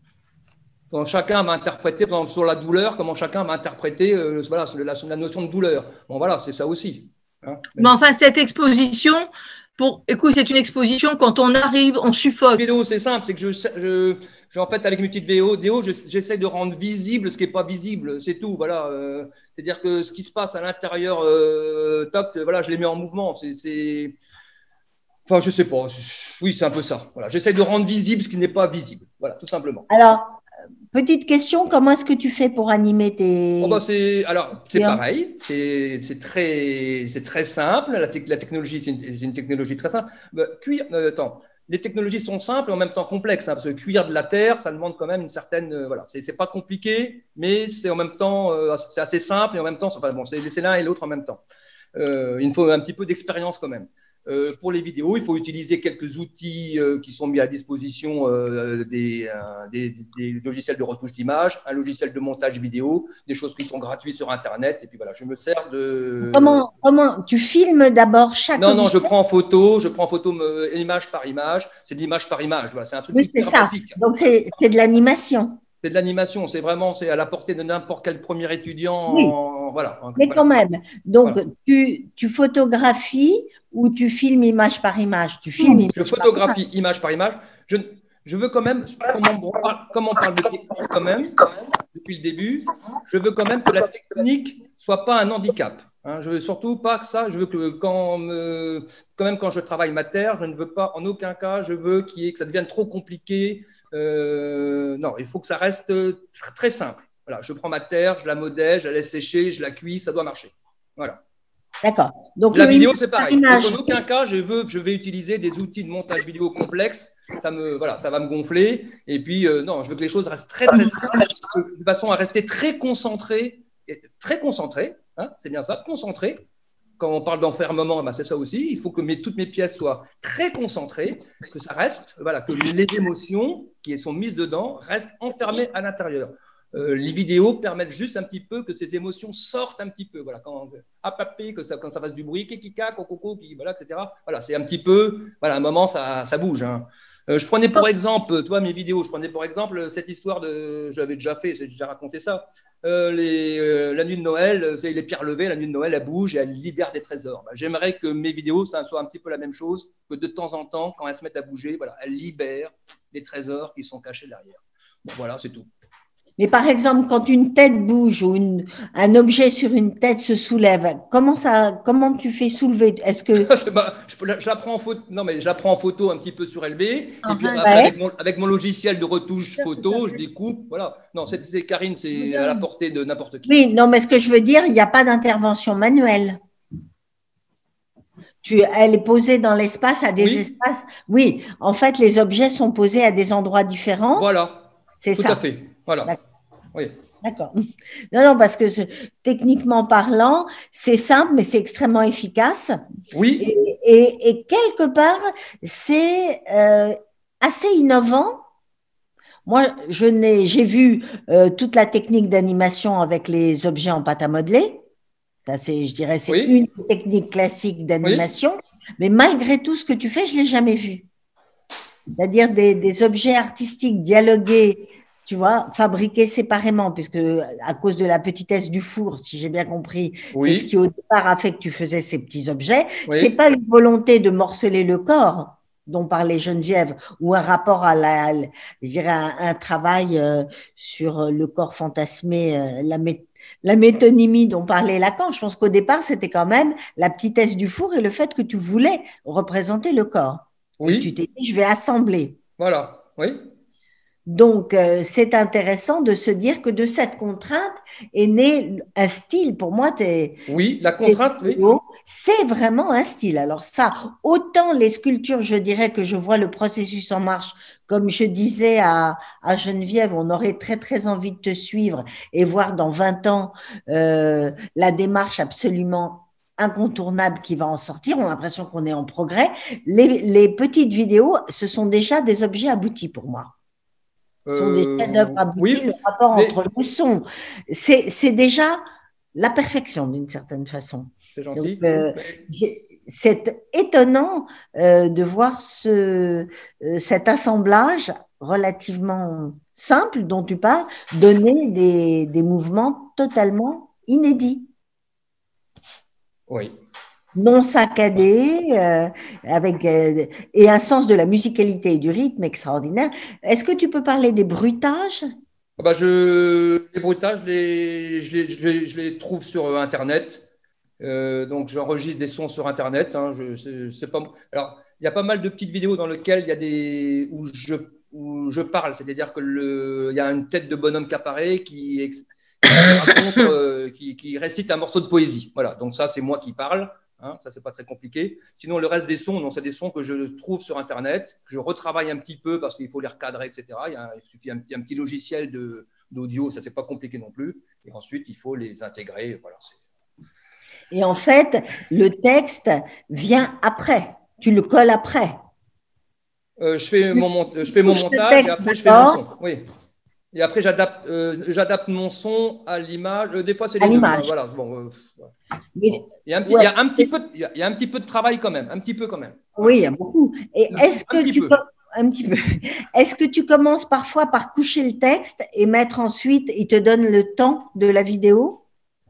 Quand chacun va interpréter, par exemple, sur la douleur, comment chacun va interpréter euh, voilà, la, la notion de douleur. Bon, voilà, c'est ça aussi. Hein. Mais enfin, cette exposition, pour, écoute, c'est une exposition, quand on arrive, on suffoque. Vidéo, c'est simple, c'est que je, je, je, en fait, avec mes petites vidéos, vidéo, j'essaie de rendre visible ce qui n'est pas visible, c'est tout. Voilà. Euh, c'est-à-dire que ce qui se passe à l'intérieur, euh, top, voilà, je les mets en mouvement. C'est, enfin, je sais pas. Oui, c'est un peu ça. Voilà, j'essaie de rendre visible ce qui n'est pas visible. Voilà, tout simplement. Alors, petite question, comment est-ce que tu fais pour animer tes… Oh bah c'est, alors, c'est pareil, c'est, c'est, très, c'est très simple, la, te la technologie, c'est une, une technologie très simple. Bah, cuire, euh, attends, les technologies sont simples et en même temps complexes, hein, parce que cuire de la terre, ça demande quand même une certaine… Euh, voilà, c'est pas compliqué, mais c'est en même temps, euh, c'est assez simple et en même temps, enfin, bon, c'est l'un et l'autre en même temps. Euh, il faut un petit peu d'expérience quand même. Euh, pour les vidéos, il faut utiliser quelques outils euh, qui sont mis à disposition euh, des, euh, des, des logiciels de retouche d'image, un logiciel de montage vidéo, des choses qui sont gratuites sur Internet. Et puis voilà, je me sers de… Comment, comment tu filmes d'abord chaque… Non, non, je prends en photo, je prends en photo me, image par image. C'est de l'image par image. Voilà, c'est un truc oui, c'est ça. Donc, c'est de l'animation. C'est de l'animation. C'est vraiment c'est à la portée de n'importe quel premier étudiant oui. en, voilà. Mais voilà. quand même, donc Voilà. tu, tu photographies ou tu filmes image par image? Tu filmes image Je photographie image par image. Je, je veux quand même, comme on, parle, comme on parle de technique quand même, depuis le début, je veux quand même que la technique soit pas un handicap. Hein. Je veux surtout pas que ça. Je veux que quand, me, quand même quand je travaille ma terre, je ne veux pas en aucun cas, je veux qu'il y ait, que ça devienne trop compliqué. Euh, non, il faut que ça reste très simple. Voilà, je prends ma terre, je la modèle, je la laisse sécher, je la cuis, ça doit marcher. Voilà. D'accord. Donc la le vidéo, c'est pareil. image... Donc, en aucun cas, je veux, je vais utiliser des outils de montage vidéo complexes. Ça me, voilà, ça va me gonfler. Et puis, euh, non, je veux que les choses restent très, très simples, de façon à rester très concentré, très concentré. Hein, c'est bien ça, concentré. Quand on parle d'enfermement, ben c'est ça aussi. Il faut que mes, toutes mes pièces soient très concentrées, que ça reste, voilà, que les émotions qui sont mises dedans restent enfermées à l'intérieur. Euh, les vidéos permettent juste un petit peu que ces émotions sortent un petit peu. Voilà, quand, apapé, que ça, quand ça fasse du bruit, kikika, coco, voilà, et cetera. Voilà, c'est un petit peu, voilà, à un moment, ça, ça bouge. Hein. Euh, je prenais pour exemple, toi, mes vidéos, je prenais pour exemple cette histoire de, j'avais déjà fait, j'ai déjà raconté ça. Euh, les, euh, la nuit de Noël, c'est les pierres levées, la nuit de Noël, elle bouge et elle libère des trésors. Ben, j'aimerais que mes vidéos, ça soit un petit peu la même chose, que de temps en temps, quand elles se mettent à bouger, voilà, elles libèrent des trésors qui sont cachés derrière. Bon, voilà, c'est tout. Mais par exemple, quand une tête bouge ou une, un objet sur une tête se soulève, comment ça, comment tu fais soulever? Est-ce que bah, je, je la prends en photo, non mais je la prends en photo un petit peu sur L B, et puis ouais. après, avec, mon, avec mon logiciel de retouche photo, je découpe, voilà. Non, c'est Karine, c'est à la portée de n'importe qui. Oui, non, mais ce que je veux dire, il n'y a pas d'intervention manuelle. Tu, elle est posée dans l'espace à des oui. espaces. Oui, en fait, les objets sont posés à des endroits différents. Voilà. C'est ça. Tout à fait. Voilà. D'accord. Oui. D'accord. Non, non, parce que techniquement parlant, c'est simple, mais c'est extrêmement efficace. Oui. Et, et, et quelque part, c'est euh, assez innovant. Moi, je n'ai, j'ai vu euh, toute la technique d'animation avec les objets en pâte à modeler. Ça, c'est, je dirais, c'est oui. une technique classique d'animation. Oui. Mais malgré tout ce que tu fais, je ne l'ai jamais vu. C'est-à-dire des, des objets artistiques dialogués, tu vois, fabriqués séparément, puisque à cause de la petitesse du four, si j'ai bien compris, oui. c'est ce qui au départ a fait que tu faisais ces petits objets. Oui. C'est pas une volonté de morceler le corps dont parlait Geneviève, ou un rapport à la, je dirais, un, un travail euh, sur le corps fantasmé, euh, la, mé, la métonymie dont parlait Lacan. Je pense qu'au départ, c'était quand même la petitesse du four et le fait que tu voulais représenter le corps. Oui. Et tu t'es dit, je vais assembler. Voilà, oui. Donc, euh, c'est intéressant de se dire que de cette contrainte est né un style. Pour moi, t'es, oui, la contrainte, oui. C'est vraiment un style. Alors ça, autant les sculptures, je dirais que je vois le processus en marche. Comme je disais à, à Geneviève, on aurait très, très envie de te suivre et voir dans vingt ans euh, la démarche absolument incontournable qui va en sortir. On a l'impression qu'on est en progrès. Les, les petites vidéos, ce sont déjà des objets aboutis pour moi. Ce sont des chefs-d'œuvre aboutis, oui, le rapport mais... entre le son. C'est, c'est déjà la perfection d'une certaine façon. C'est gentil. Donc, euh, mais... c'est étonnant euh, de voir ce, euh, cet assemblage relativement simple dont tu parles donner des, des mouvements totalement inédits. Oui. Non saccadés, euh, avec, euh, et un sens de la musicalité et du rythme extraordinaire. Est-ce que tu peux parler des bruitages? Ah bah je, les bruitages, je les, je, les, je, les, je les trouve sur Internet. Euh, donc, j'enregistre des sons sur Internet. Hein, je, c'est, c'est pas... Alors, il y a pas mal de petites vidéos dans lesquelles il y a des... où, je, où je parle. C'est-à-dire qu'il y a une tête de bonhomme qui apparaît, qui, qui, raconte, euh, qui, qui récite un morceau de poésie. Voilà, donc ça, c'est moi qui parle. Hein, ça, c'est pas très compliqué. Sinon, le reste des sons, non, c'est des sons que je trouve sur Internet, que je retravaille un petit peu parce qu'il faut les recadrer, et cetera. Il, y a, il suffit un petit, un petit logiciel de, d'audio, ça, c'est pas compliqué non plus. Et ensuite, il faut les intégrer. Voilà, c'est... Et en fait, le texte vient après. Tu le colles après. Euh, je fais mon, je fais mon montage et après, je fais mon son. Oui. Et après, j'adapte, euh, j'adapte mon son à l'image. Euh, des fois, c'est les deux. Hein, voilà. Bon, euh, Mais, bon. Il, y a un petit, ouais, il, y a un petit peu, il y a un petit peu de travail quand même. Un petit peu quand même. Oui, il y a beaucoup. Et un est-ce que tu peux, un petit peu. Est-ce que tu commences parfois par coucher le texte et mettre ensuite, il te donne le temps de la vidéo?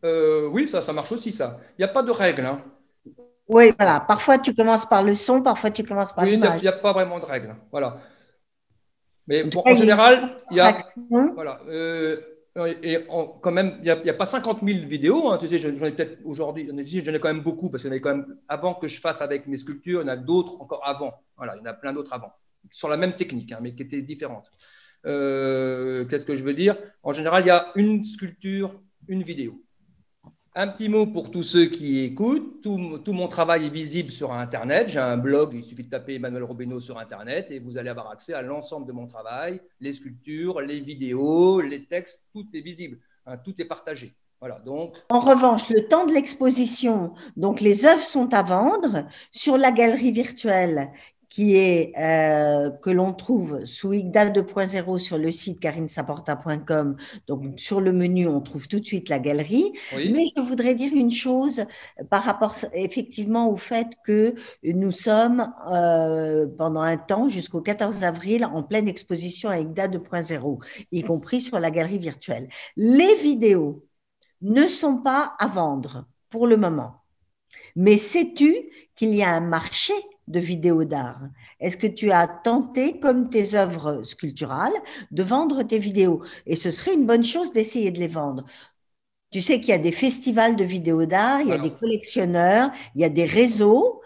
Euh, oui, ça, ça marche aussi, ça. Il n'y a pas de règle. Hein. Oui, voilà. Parfois, tu commences par le son, parfois, tu commences par Oui, il l'image. n'y a, a pas vraiment de règle. Voilà. Mais En tout bon, cas, en il y a une général, il y a. abstraction. Voilà. Euh, et en- quand même, il n'y a, il y a pas cinquante mille vidéos. Hein, tu sais, j'en ai peut-être aujourd'hui, j'en ai, j'en ai quand même beaucoup parce qu'il y en avait quand même, avant que je fasse avec mes sculptures, il y en a d'autres encore avant. Voilà, il y en a plein d'autres avant. Sur la même technique, hein, mais qui étaient différentes. Euh, Qu'est-ce que je veux dire? En général, il y a une sculpture, une vidéo. Un petit mot pour tous ceux qui écoutent. Tout, tout mon travail est visible sur Internet. J'ai un blog, il suffit de taper Emmanuel Robeno sur Internet et vous allez avoir accès à l'ensemble de mon travail, les sculptures, les vidéos, les textes, tout est visible, hein, tout est partagé. Voilà, donc. En revanche, le temps de l'exposition, donc les œuvres sont à vendre sur la galerie virtuelle qui est, euh, que l'on trouve sous I G D A deux point zéro sur le site karine saporta point com. Donc, sur le menu, on trouve tout de suite la galerie. Oui. Mais je voudrais dire une chose par rapport effectivement au fait que nous sommes euh, pendant un temps, jusqu'au quatorze avril, en pleine exposition à I G D A deux point zéro, y compris sur la galerie virtuelle. Les vidéos ne sont pas à vendre pour le moment. Mais sais-tu qu'il y a un marché de vidéos d'art? Est-ce que tu as tenté, comme tes œuvres sculpturales, de vendre tes vidéos? Et ce serait une bonne chose d'essayer de les vendre. Tu sais qu'il y a des festivals de vidéos d'art, il y a Voilà. des collectionneurs, il y a des réseaux.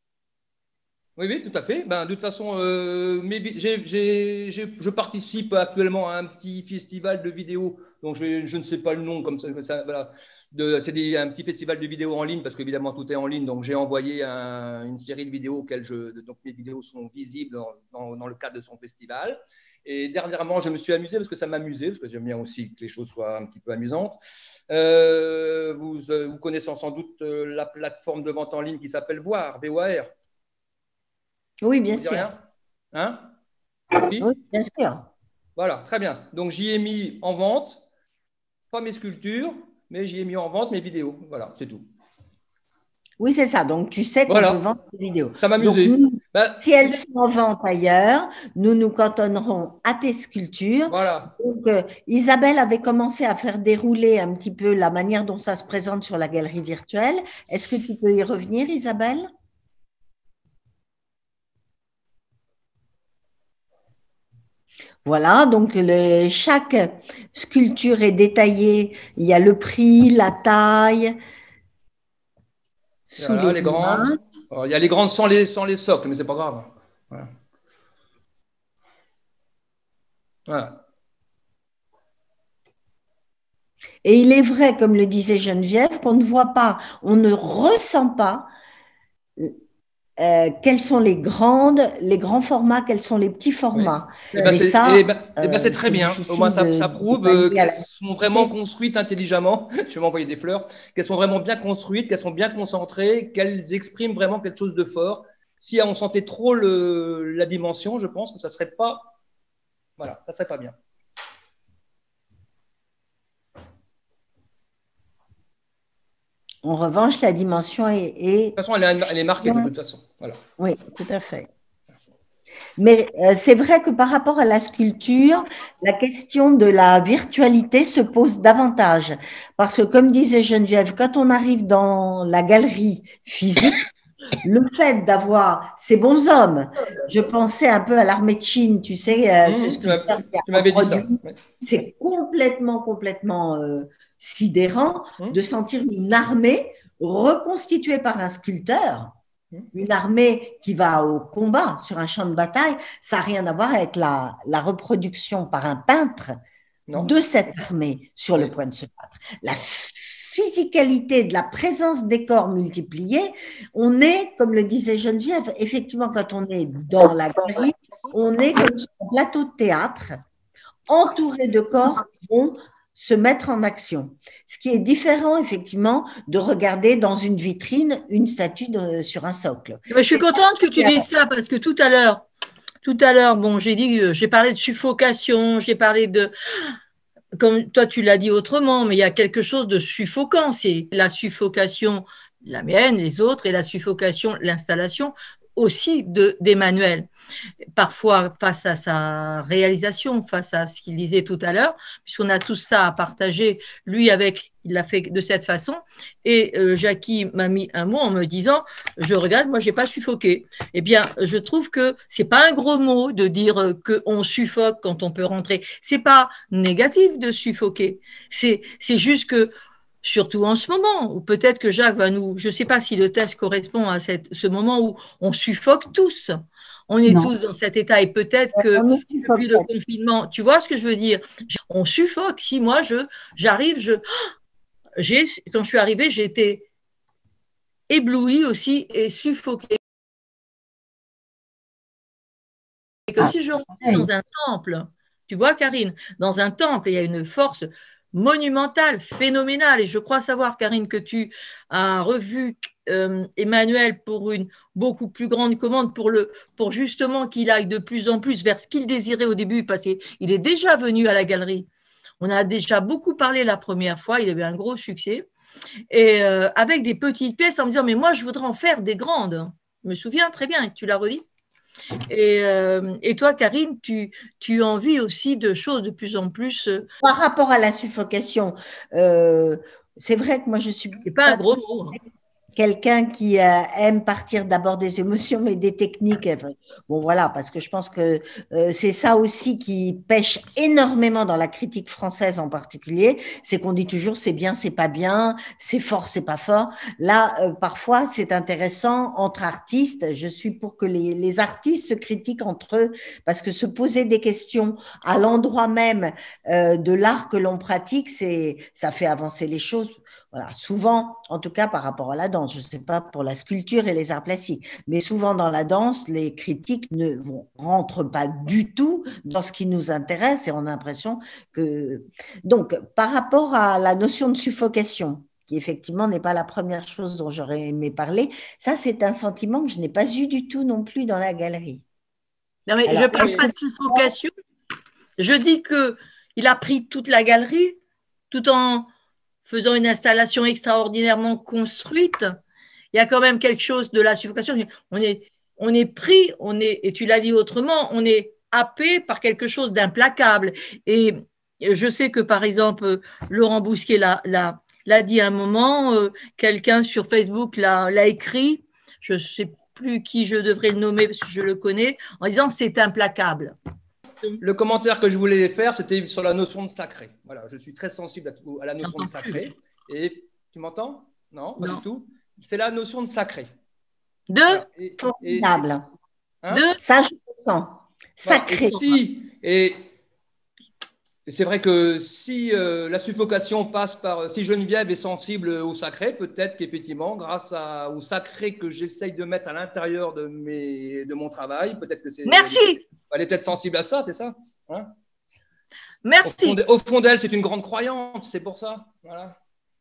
Oui, oui, tout à fait. Ben, de toute façon, euh, mes, j'ai, j'ai, j'ai, je participe actuellement à un petit festival de vidéos, dont je, je ne sais pas le nom, comme ça, ça voilà. De, c'est des, un petit festival de vidéos en ligne, parce qu'évidemment tout est en ligne, donc j'ai envoyé un, une série de vidéos auxquelles je, donc mes vidéos sont visibles dans, dans, dans le cadre de son festival. Et dernièrement, je me suis amusé parce que ça m'amusait, parce que j'aime bien aussi que les choses soient un petit peu amusantes. Euh, vous, vous connaissez sans doute la plateforme de vente en ligne qui s'appelle Voir, V O A R. Oui, bien Ça vous dit sûr. rien? Hein? Oui? Oui, bien sûr. Voilà, très bien. Donc j'y ai mis en vente, pas mes sculptures, mais j'y ai mis en vente mes vidéos. Voilà, c'est tout. Oui, c'est ça. Donc, tu sais qu'on peut Voilà, vendre des vidéos. ça Donc, m'amusait. nous, Ben, si elles sont en vente ailleurs, nous nous cantonnerons à tes sculptures. voilà. Donc, euh, Isabelle avait commencé à faire dérouler un petit peu la manière dont ça se présente sur la galerie virtuelle. Est-ce que tu peux y revenir, Isabelle? Voilà, donc le, chaque sculpture est détaillée. Il y a le prix, la taille, sous Voilà, les les grandes. images. Alors, il y a les grandes sans les, sans les socles, mais c'est pas grave. Voilà. Voilà. Et il est vrai, comme le disait Geneviève, qu'on ne voit pas, on ne ressent pas euh, quels sont les grandes, les grands formats, quels sont les petits formats. Oui. Et ben Mais c'est ça, eh ben, eh ben c'est euh, très c'est bien. Au moins, difficile ça, de, ça de prouve euh, pallier à la qu'elles sont vraiment construites intelligemment. Je vais m'envoyer des fleurs. Qu'elles sont vraiment bien construites, qu'elles sont bien concentrées, qu'elles expriment vraiment quelque chose de fort. Si on sentait trop le, la dimension, je pense que ça serait pas, voilà, ça serait pas bien. En revanche, la dimension est, est... De toute façon, elle est, elle est marquée de toute façon. Voilà. Oui, tout à fait. Mais euh, c'est vrai que par rapport à la sculpture, la question de la virtualité se pose davantage. Parce que, comme disait Geneviève, quand on arrive dans la galerie physique, le fait d'avoir ces bons hommes, je pensais un peu à l'armée de Chine, tu sais, euh, Mmh, ce sculpteur qui a tu m'avais dit ça. produit, c'est complètement, complètement euh, sidérant Mmh. de sentir une armée reconstituée par un sculpteur. Une armée qui va au combat sur un champ de bataille, ça n'a rien à voir avec la, la reproduction par un peintre Non. de cette armée sur Oui. le point de se battre. La physicalité de la présence des corps multipliés, on est, comme le disait Geneviève, effectivement, quand on est dans la galerie, on est comme sur un plateau de théâtre, entouré de corps qui vont se mettre en action. Ce qui est différent, effectivement, de regarder dans une vitrine une statue de, sur un socle. Je suis contente que tu dises ça parce que tout à l'heure, tout à l'heure, bon, j'ai dit, j'ai parlé de suffocation, j'ai parlé de, comme toi tu l'as dit autrement, mais il y a quelque chose de suffocant. C'est la suffocation, la mienne, les autres, et la suffocation, l'installation, aussi de, d'Emmanuel. Parfois face à sa réalisation, face à ce qu'il disait tout à l'heure, puisqu'on a tout ça à partager, lui avec, il l'a fait de cette façon, et euh, Jackie m'a mis un mot en me disant, je regarde, moi j'ai pas suffoqué. Eh bien, je trouve que c'est pas un gros mot de dire qu'on suffoque quand on peut rentrer. C'est pas négatif de suffoquer. C'est, c'est juste que surtout en ce moment, ou peut-être que Jacques va nous, je ne sais pas si le test correspond à cette, ce moment où on suffoque tous. On est non. tous dans cet état et peut-être que depuis le confinement, tu vois ce que je veux dire? On suffoque. Si moi, je, j'arrive, je, j'ai, quand je suis arrivée, j'étais éblouie aussi et suffoquée. Comme ah, si je rentrais dans un temple. Tu vois, Karine, dans un temple, il y a une force monumentale, phénoménale. Et je crois savoir, Karine, que tu as revu euh, Emmanuel pour une beaucoup plus grande commande, pour, le, pour justement qu'il aille de plus en plus vers ce qu'il désirait au début, parce qu'il est déjà venu à la galerie. On a déjà beaucoup parlé la première fois, il avait un gros succès. Et euh, avec des petites pièces en me disant, mais moi, je voudrais en faire des grandes. Je me souviens très bien, tu l'as redit. Et, euh, et toi, Karine, tu, tu as envie aussi de choses de plus en plus. Euh... Par rapport à la suffocation, euh, c'est vrai que moi, je suis. C'est pas, pas un gros mot. Quelqu'un qui euh, aime partir d'abord des émotions, mais des techniques. Bon, voilà, parce que je pense que euh, c'est ça aussi qui pêche énormément dans la critique française en particulier. C'est qu'on dit toujours c'est bien, c'est pas bien, c'est fort, c'est pas fort. Là, euh, parfois, c'est intéressant entre artistes. Je suis pour que les, les artistes se critiquent entre eux, parce que se poser des questions à l'endroit même euh, de l'art que l'on pratique, c'est, ça fait avancer les choses. Voilà, souvent, en tout cas par rapport à la danse, je ne sais pas pour la sculpture et les arts plastiques, mais souvent dans la danse, les critiques ne vont, rentrent pas du tout dans ce qui nous intéresse et on a l'impression que… Donc, par rapport à la notion de suffocation, qui effectivement n'est pas la première chose dont j'aurais aimé parler, ça c'est un sentiment que je n'ai pas eu du tout non plus dans la galerie. Non mais Alors, je ne parle pas de suffocation, je dis qu'il a pris toute la galerie tout en… faisant une installation extraordinairement construite, il y a quand même quelque chose de la suffocation. On est, on est pris, on est, et tu l'as dit autrement, on est happé par quelque chose d'implacable. Et je sais que, par exemple, Laurent Bousquet l'a, l'a, l'a dit à un moment, euh, quelqu'un sur Facebook l'a, l'a écrit, je ne sais plus qui je devrais le nommer parce que je le connais, en disant c'est implacable. Le commentaire que je voulais faire, c'était sur la notion de sacré. Voilà, je suis très sensible à, à la notion de sacré. Et tu m'entends? Non, pas non. du tout. C'est la notion de sacré. De et, formidable. Et, hein? De ça, je sens. Sacré. Et, si, et, et c'est vrai que si euh, la suffocation passe par… Si Geneviève est sensible au sacré, peut-être qu'effectivement, grâce à, au sacré que j'essaye de mettre à l'intérieur de, mes, de mon travail, peut-être que c'est… Merci. Elle est peut-être sensible à ça, c'est ça, hein? Merci. Au fond, fond d'elle, c'est une grande croyante, c'est pour ça. Voilà.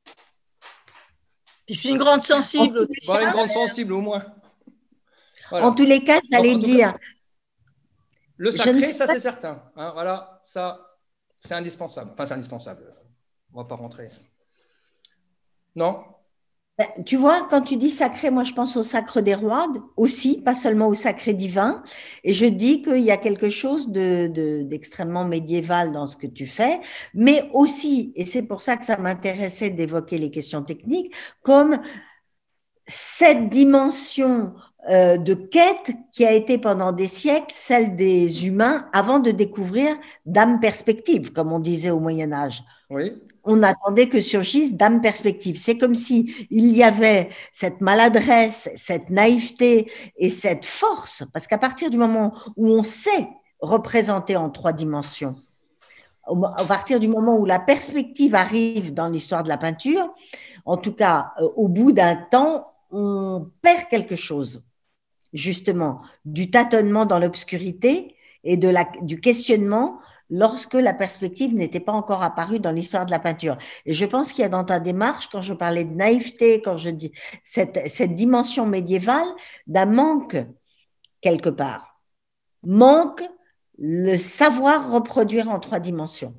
Je suis une grande sensible aussi. Voilà, une grande sensible au moins. Voilà. En tous les cas, j'allais dire… Cas, le sacré, ça c'est certain. Hein, voilà, ça, c'est indispensable. Enfin, c'est indispensable. On ne va pas rentrer. Non? Ben, tu vois, quand tu dis sacré, moi je pense au sacre des rois aussi, pas seulement au sacré divin. Et je dis qu'il y a quelque chose de, de, d'extrêmement médiéval dans ce que tu fais, mais aussi, et c'est pour ça que ça m'intéressait d'évoquer les questions techniques, comme cette dimension euh, de quête qui a été pendant des siècles celle des humains avant de découvrir d'âme perspective, comme on disait au Moyen-Âge. Oui. On attendait que surgisse d'âme perspective. C'est comme si il y avait cette maladresse, cette naïveté et cette force, parce qu'à partir du moment où on sait représenter en trois dimensions, à partir du moment où la perspective arrive dans l'histoire de la peinture, en tout cas, au bout d'un temps, on perd quelque chose, justement, du tâtonnement dans l'obscurité et de la, du questionnement lorsque la perspective n'était pas encore apparue dans l'histoire de la peinture. Et je pense qu'il y a dans ta démarche, quand je parlais de naïveté, quand je dis cette, cette dimension médiévale, d'un manque quelque part. Manque le savoir reproduire en trois dimensions.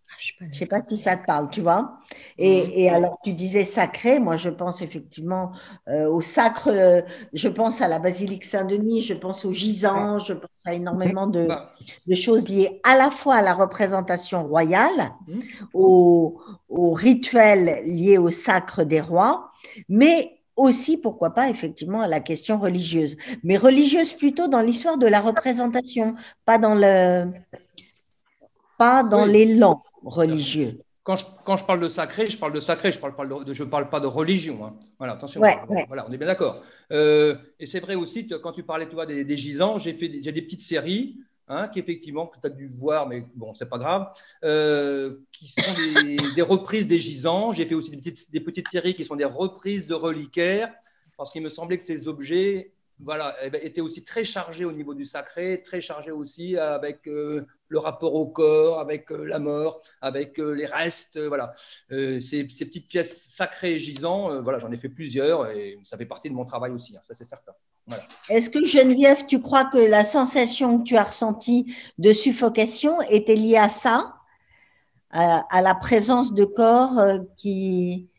Je ne sais pas si ça te parle, tu vois. Et, mmh. et alors, tu disais sacré. Moi, je pense effectivement euh, au sacre. Euh, je pense à la basilique Saint-Denis. Je pense aux gisants. Je pense à énormément de, de choses liées à la fois à la représentation royale, mmh. aux, aux rituels liés au sacre des rois, mais aussi, pourquoi pas, effectivement, à la question religieuse. Mais religieuse plutôt dans l'histoire de la représentation, pas dans le, pas dans oui. l'élan religieux. Quand je, quand je parle de sacré, je parle de sacré, je ne parle, de, je parle pas de religion. Hein. Voilà, attention, ouais, voilà, ouais. voilà, on est bien d'accord. Euh, et c'est vrai aussi, quand tu parlais toi, des, des gisants, j'ai fait j'ai des petites séries hein, qui effectivement, que tu as dû voir, mais bon, c'est pas grave, euh, qui sont des, des reprises des gisants. J'ai fait aussi des petites, des petites séries qui sont des reprises de reliquaires, parce qu'il me semblait que ces objets voilà, étaient aussi très chargés au niveau du sacré, très chargés aussi avec euh, le rapport au corps, avec euh, la mort, avec euh, les restes. Euh, voilà. Euh, ces, ces petites pièces sacrées et gisants, euh, voilà, j'en ai fait plusieurs et ça fait partie de mon travail aussi, hein, ça c'est certain. Voilà. Est-ce que Geneviève, tu crois que la sensation que tu as ressentie de suffocation était liée à ça, à, à la présence de corps euh, qui,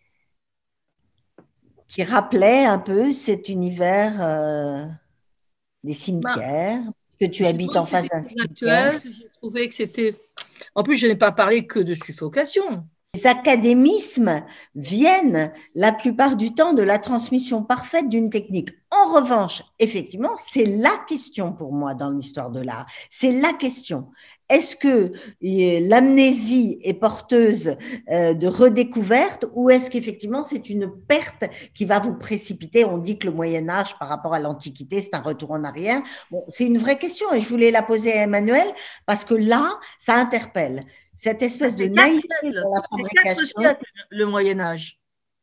qui rappelait un peu cet univers euh, des cimetières, bah, que tu habites en face d'un cimetière? J'ai trouvé que c'était… En plus, je n'ai pas parlé que de suffocation. Les académismes viennent la plupart du temps de la transmission parfaite d'une technique. En revanche, effectivement, c'est la question pour moi dans l'histoire de l'art. C'est la question. Est-ce que l'amnésie est porteuse de redécouverte ou est-ce qu'effectivement c'est une perte qui va vous précipiter? On dit que le Moyen-Âge par rapport à l'Antiquité, c'est un retour en arrière. Bon, c'est une vraie question et je voulais la poser à Emmanuel parce que là, ça interpelle. Cette espèce de naïveté dans la fabrication. Le Moyen-Âge.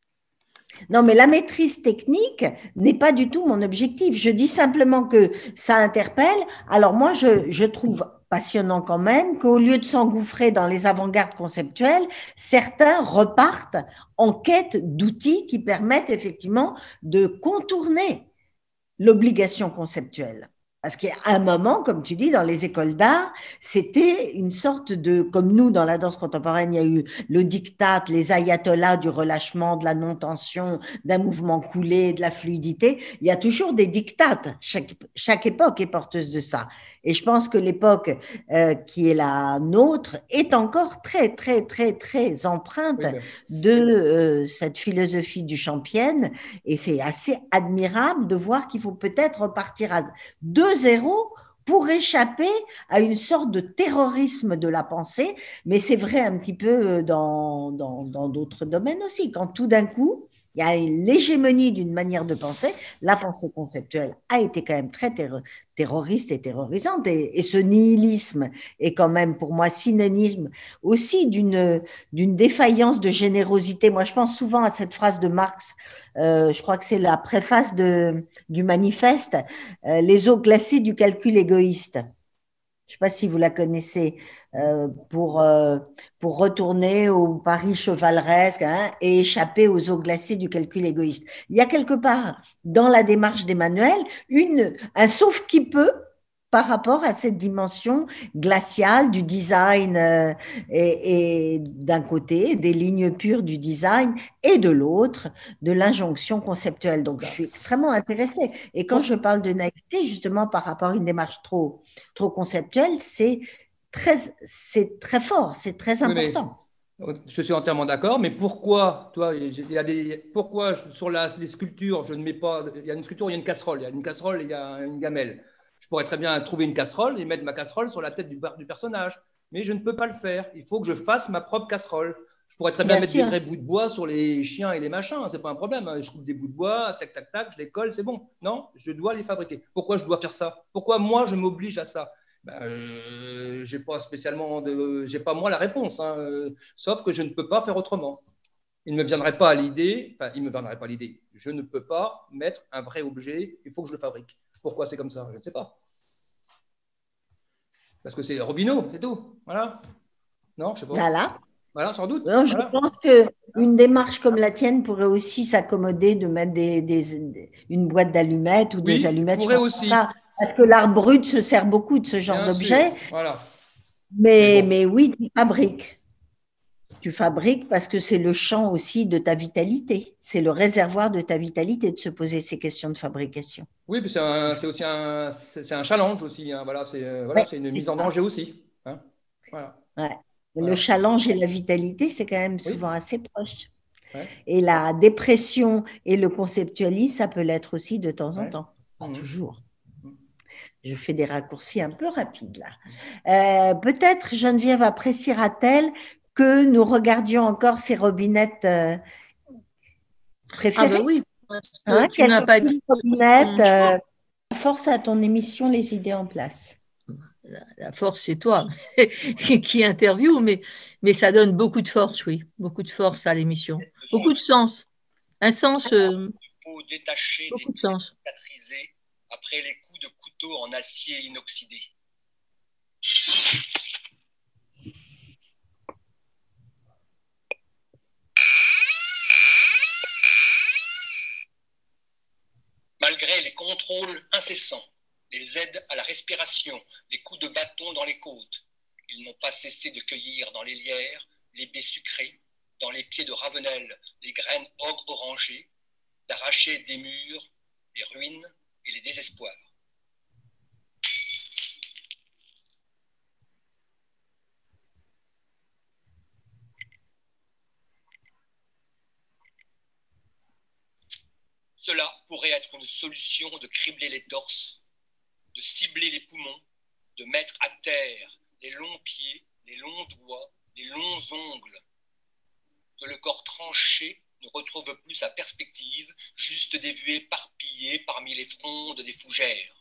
Non, mais la maîtrise technique n'est pas du tout mon objectif. Je dis simplement que ça interpelle. Alors moi, je, je trouve passionnant quand même qu'au lieu de s'engouffrer dans les avant-gardes conceptuelles, certains repartent en quête d'outils qui permettent effectivement de contourner l'obligation conceptuelle. Parce qu'à un moment, comme tu dis, dans les écoles d'art, c'était une sorte de, comme nous, dans la danse contemporaine, il y a eu le diktat, les ayatollahs du relâchement, de la non-tension, d'un mouvement coulé, de la fluidité. Il y a toujours des diktats. Chaque, chaque époque est porteuse de ça. Et je pense que l'époque euh, qui est la nôtre est encore très, très, très, très empreinte oui, de euh, cette philosophie du Champienne. Et c'est assez admirable de voir qu'il faut peut-être repartir à de zéro pour échapper à une sorte de terrorisme de la pensée. Mais c'est vrai un petit peu dans, dans, dans d'autres domaines aussi. Quand tout d'un coup, il y a l'hégémonie d'une manière de penser, la pensée conceptuelle a été quand même très terror, terroriste et terrorisante. Et, et ce nihilisme est quand même pour moi synonyme aussi d'une, d'une défaillance de générosité. Moi, je pense souvent à cette phrase de Marx, euh, je crois que c'est la préface de, du manifeste, euh, les eaux glacées du calcul égoïste. Je ne sais pas si vous la connaissez, euh, pour, euh, pour retourner au Paris chevaleresque hein, et échapper aux eaux glacées du calcul égoïste. Il y a quelque part dans la démarche d'Emmanuel une, un sauf qui peut par rapport à cette dimension glaciale du design euh, et, et d'un côté, des lignes pures du design et de l'autre, de l'injonction conceptuelle. Donc, je suis extrêmement intéressée. Et quand je parle de naïveté, justement, par rapport à une démarche trop, trop conceptuelle, c'est très, c'est très fort, c'est très important. Oui, je suis entièrement d'accord, mais pourquoi, toi, il y a des, pourquoi sur la, les sculptures, je ne mets pas, il y a une sculpture, il y a une casserole, il y a une casserole, il y a une gamelle. Je pourrais très bien trouver une casserole et mettre ma casserole sur la tête du, du personnage, mais je ne peux pas le faire. Il faut que je fasse ma propre casserole. Je pourrais très bien, bien mettre sûr. Des vrais bouts de bois sur les chiens et les machins, c'est pas un problème. Je trouve des bouts de bois, tac, tac, tac, je les colle, c'est bon. Non, je dois les fabriquer. Pourquoi je dois faire ça? Pourquoi moi, je m'oblige à ça? Ben, euh, j'ai pas spécialement de, j'ai pas moi la réponse, hein, euh, sauf que je ne peux pas faire autrement. Il ne me viendrait pas à l'idée, enfin, il ne me viendrait pas à l'idée. Je ne peux pas mettre un vrai objet, il faut que je le fabrique. Pourquoi c'est comme ça? Je ne sais pas. Parce que c'est Robineau, c'est tout. Voilà. Non, je ne sais pas. Voilà. Voilà, sans doute. Non, je voilà. pense qu'une démarche comme la tienne pourrait aussi s'accommoder de mettre des, des, une boîte d'allumettes ou oui, des allumettes. Pourrait aussi. Ça, parce que l'art brut se sert beaucoup de ce genre d'objet. Voilà. Mais, mais, bon. mais oui, tu fabriques. Tu fabriques parce que c'est le champ aussi de ta vitalité. C'est le réservoir de ta vitalité de se poser ces questions de fabrication. Oui, puis c'est un- c'est aussi un, c'est c'est un challenge aussi, hein. Voilà, c'est euh, voilà, Ouais, c'est une c'est mise en ça. danger aussi, hein. Voilà, Ouais. Le voilà. challenge et la vitalité, c'est quand même souvent Oui, assez proche. ouais, Et la dépression et le conceptualisme, ça peut l'être aussi de temps en ouais. temps. Pas Mhm. toujours. Mhm. Je fais des raccourcis un peu rapides là. Euh, peut-être Geneviève appréciera-t-elle que nous regardions encore ses robinettes euh, Ah ben préférées, oui, parce que hein, tu n'as quelques pas petites dit robinettes, ton choix. euh, force à ton émission Les idées en place. La, la force, c'est toi qui interviewe, mais, mais ça donne beaucoup de force, oui, beaucoup de force à l'émission, beaucoup de sens, un sens, euh, Peau détachée beaucoup des de sens. cicatrisés après les coups de couteau en acier inoxydé. Malgré les contrôles incessants, les aides à la respiration, les coups de bâton dans les côtes, ils n'ont pas cessé de cueillir dans les lierres les baies sucrées, dans les pieds de Ravenel les graines ogre orangées, d'arracher des murs, les ruines et les désespoirs. Cela pourrait être une solution de cribler les torses, de cibler les poumons, de mettre à terre les longs pieds, les longs doigts, les longs ongles, que le corps tranché ne retrouve plus sa perspective, juste des vues éparpillées parmi les frondes des fougères.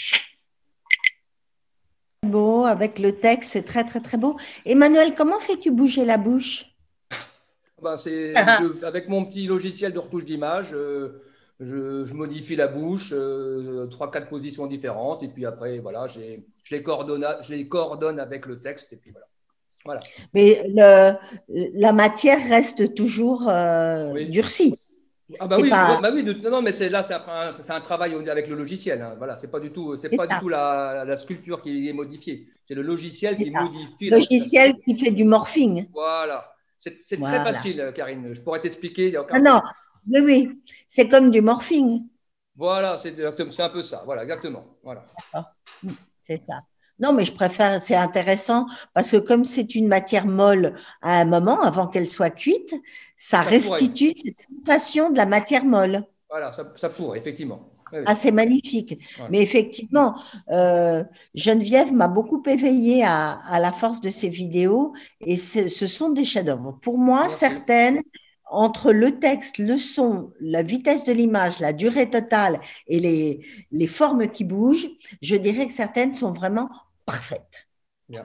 Beau, avec le texte, c'est très très très beau. Emmanuel, comment fais-tu bouger la bouche? Ben, c'est, je- avec mon petit logiciel de retouche d'image, euh, je, je modifie la bouche, euh, trois, quatre positions différentes, et puis après, voilà, j'ai, je les coordonne, je les coordonne avec le texte, et puis voilà. Voilà. Mais le, la matière reste toujours euh, Oui. durcie. Ah bah C'est oui, pas, bah oui, de- non, non, mais c'est là, c'est un, c'est un travail au- avec le logiciel, hein. Voilà, c'est pas du tout, c'est c'est pas du ça, tout la, la sculpture qui est modifiée, c'est le logiciel c'est qui ça. modifie la, la Logiciel sculpture. qui fait du morphing. Voilà, c'est c'est très Voilà. facile, Karine. Je pourrais t'expliquer, il n'y a aucun Non, non, problème. oui, oui, c'est comme du morphing. Voilà, c'est exactement- c'est un peu ça. Voilà, exactement. Voilà. D'accord. Mm, c'est ça. Non, mais je préfère, c'est intéressant parce que comme c'est une matière molle à un moment, avant qu'elle soit cuite, ça Ça pourrait. restitue cette sensation de la matière molle. Voilà, ça, ça pourrait, effectivement. Oui, oui. Ah, c'est magnifique. Voilà. Mais effectivement, euh, Geneviève m'a beaucoup éveillée à, à la force de ses vidéos et ce ce sont des chefs-d'œuvre. Pour moi, Merci. certaines, entre le texte, le son, la vitesse de l'image, la durée totale et les, les formes qui bougent, je dirais que certaines sont vraiment parfaites. Bien.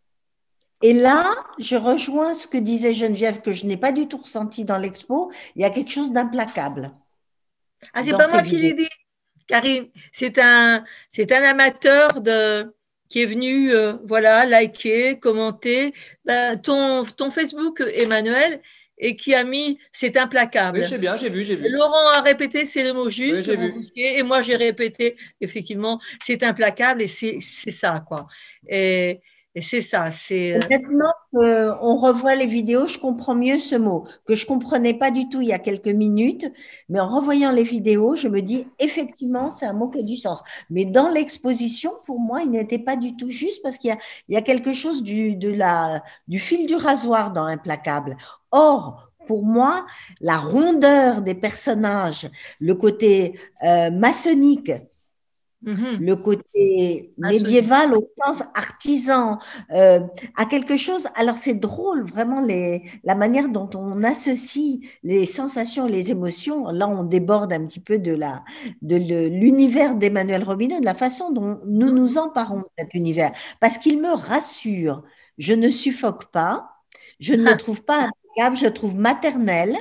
Et là, je rejoins ce que disait Geneviève, que je n'ai pas du tout ressenti dans l'expo. Il y a quelque chose d'implacable Ah, c'est dans pas ces moi qui vidéos. l'ai dit, Karine. C'est un, c'est un amateur de, qui est venu, euh, voilà, liker, commenter ben, ton, ton Facebook, Emmanuel, et qui a mis c'est Oui, implacable. c'est bien, j'ai vu, j'ai vu. Laurent a répété c'est le mot Oui, juste, j'ai Laurent vu. Bousquier, et moi j'ai répété effectivement c'est implacable et c'est c'est ça quoi. Et, et c'est ça, c'est euh, Maintenant qu'on revoit les vidéos, je comprends mieux ce mot, que je ne comprenais pas du tout il y a quelques minutes, mais en revoyant les vidéos, je me dis effectivement, c'est un mot qui a du sens. Mais dans l'exposition, pour moi, il n'était pas du tout juste parce qu'il y a, il y a quelque chose du, de la, du fil du rasoir dans Implacable. Or, pour moi, la rondeur des personnages, le côté euh, maçonnique, mhm, le côté maçonnique. médiéval au sens artisan, euh, à quelque chose. Alors c'est drôle vraiment les, la manière dont on associe les sensations, les émotions. Là, on déborde un petit peu de la de le- l'univers d'Emmanuel Robineau, de la façon dont nous Mhm. nous emparons de cet univers, parce qu'il me rassure. Je ne suffoque pas, je ne le trouve pas impeccable, je le trouve maternel,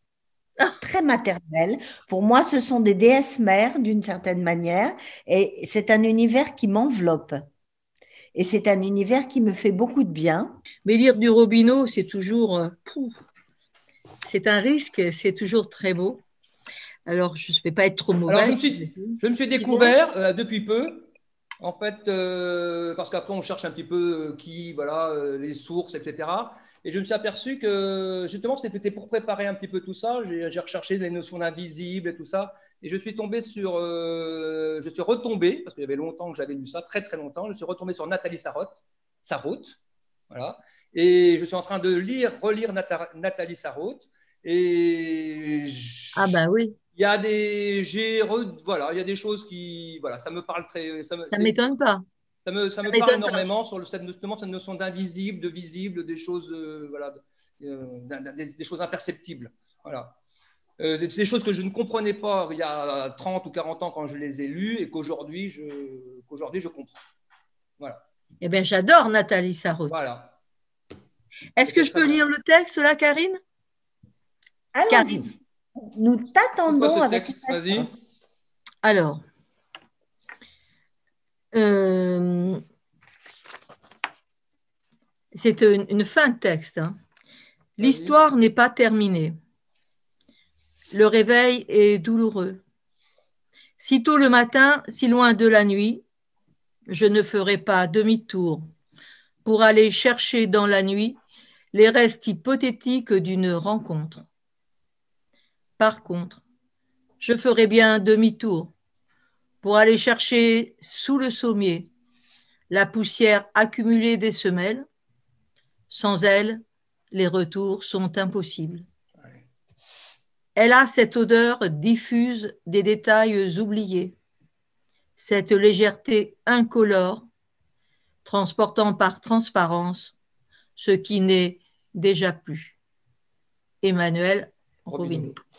très maternelle. Pour moi, ce sont des déesses mères d'une certaine manière, et c'est un univers qui m'enveloppe. Et c'est un univers qui me fait beaucoup de bien. Mais lire du Robineau, c'est toujours euh, pouf, c'est un risque, c'est toujours très beau. Alors je ne vais pas être trop Alors, je mauvaise. me suis, je me suis découvert euh, depuis peu, en fait, euh, parce qu'après, on cherche un petit peu euh, qui, voilà, euh, les sources, et cetera. Et je me suis aperçu que justement, c'était pour préparer un petit peu tout ça. J'ai recherché les notions d'invisible et tout ça. Et je suis tombé sur, euh, je suis retombé, parce qu'il y avait longtemps que j'avais lu ça, très très longtemps, je suis retombé sur Nathalie Sarraute, Sarraute, voilà. Et je suis en train de lire, relire Nata, Nathalie Sarraute. Et ah ben oui. Il y a des, j'ai, voilà, il y a des choses qui, voilà, ça me parle très, ça Ça m'étonne pas. Ça me, ça me parle énormément sur le, cette, justement cette notion d'invisible, de visible, des choses, euh, voilà, euh, des, des choses imperceptibles, voilà. Euh, des, des choses que je ne comprenais pas il y a trente ou quarante ans quand je les ai lues et qu'aujourd'hui je, qu'aujourd'hui je comprends. Voilà. Eh bien, j'adore Nathalie Sarraute. Voilà. Est-ce que je peux lire le texte là, Karine? Allons-y. Nous t'attendons avec impatience. Alors, euh, c'est une, une fin de texte. Hein. L'histoire n'est pas terminée. Le réveil est douloureux. Si tôt le matin, si loin de la nuit, je ne ferai pas demi-tour pour aller chercher dans la nuit les restes hypothétiques d'une rencontre. Par contre, je ferai bien demi-tour pour aller chercher sous le sommier la poussière accumulée des semelles. Sans elle, les retours sont impossibles. Elle a cette odeur diffuse des détails oubliés, cette légèreté incolore, transportant par transparence ce qui n'est déjà plus. Emmanuel Robineau.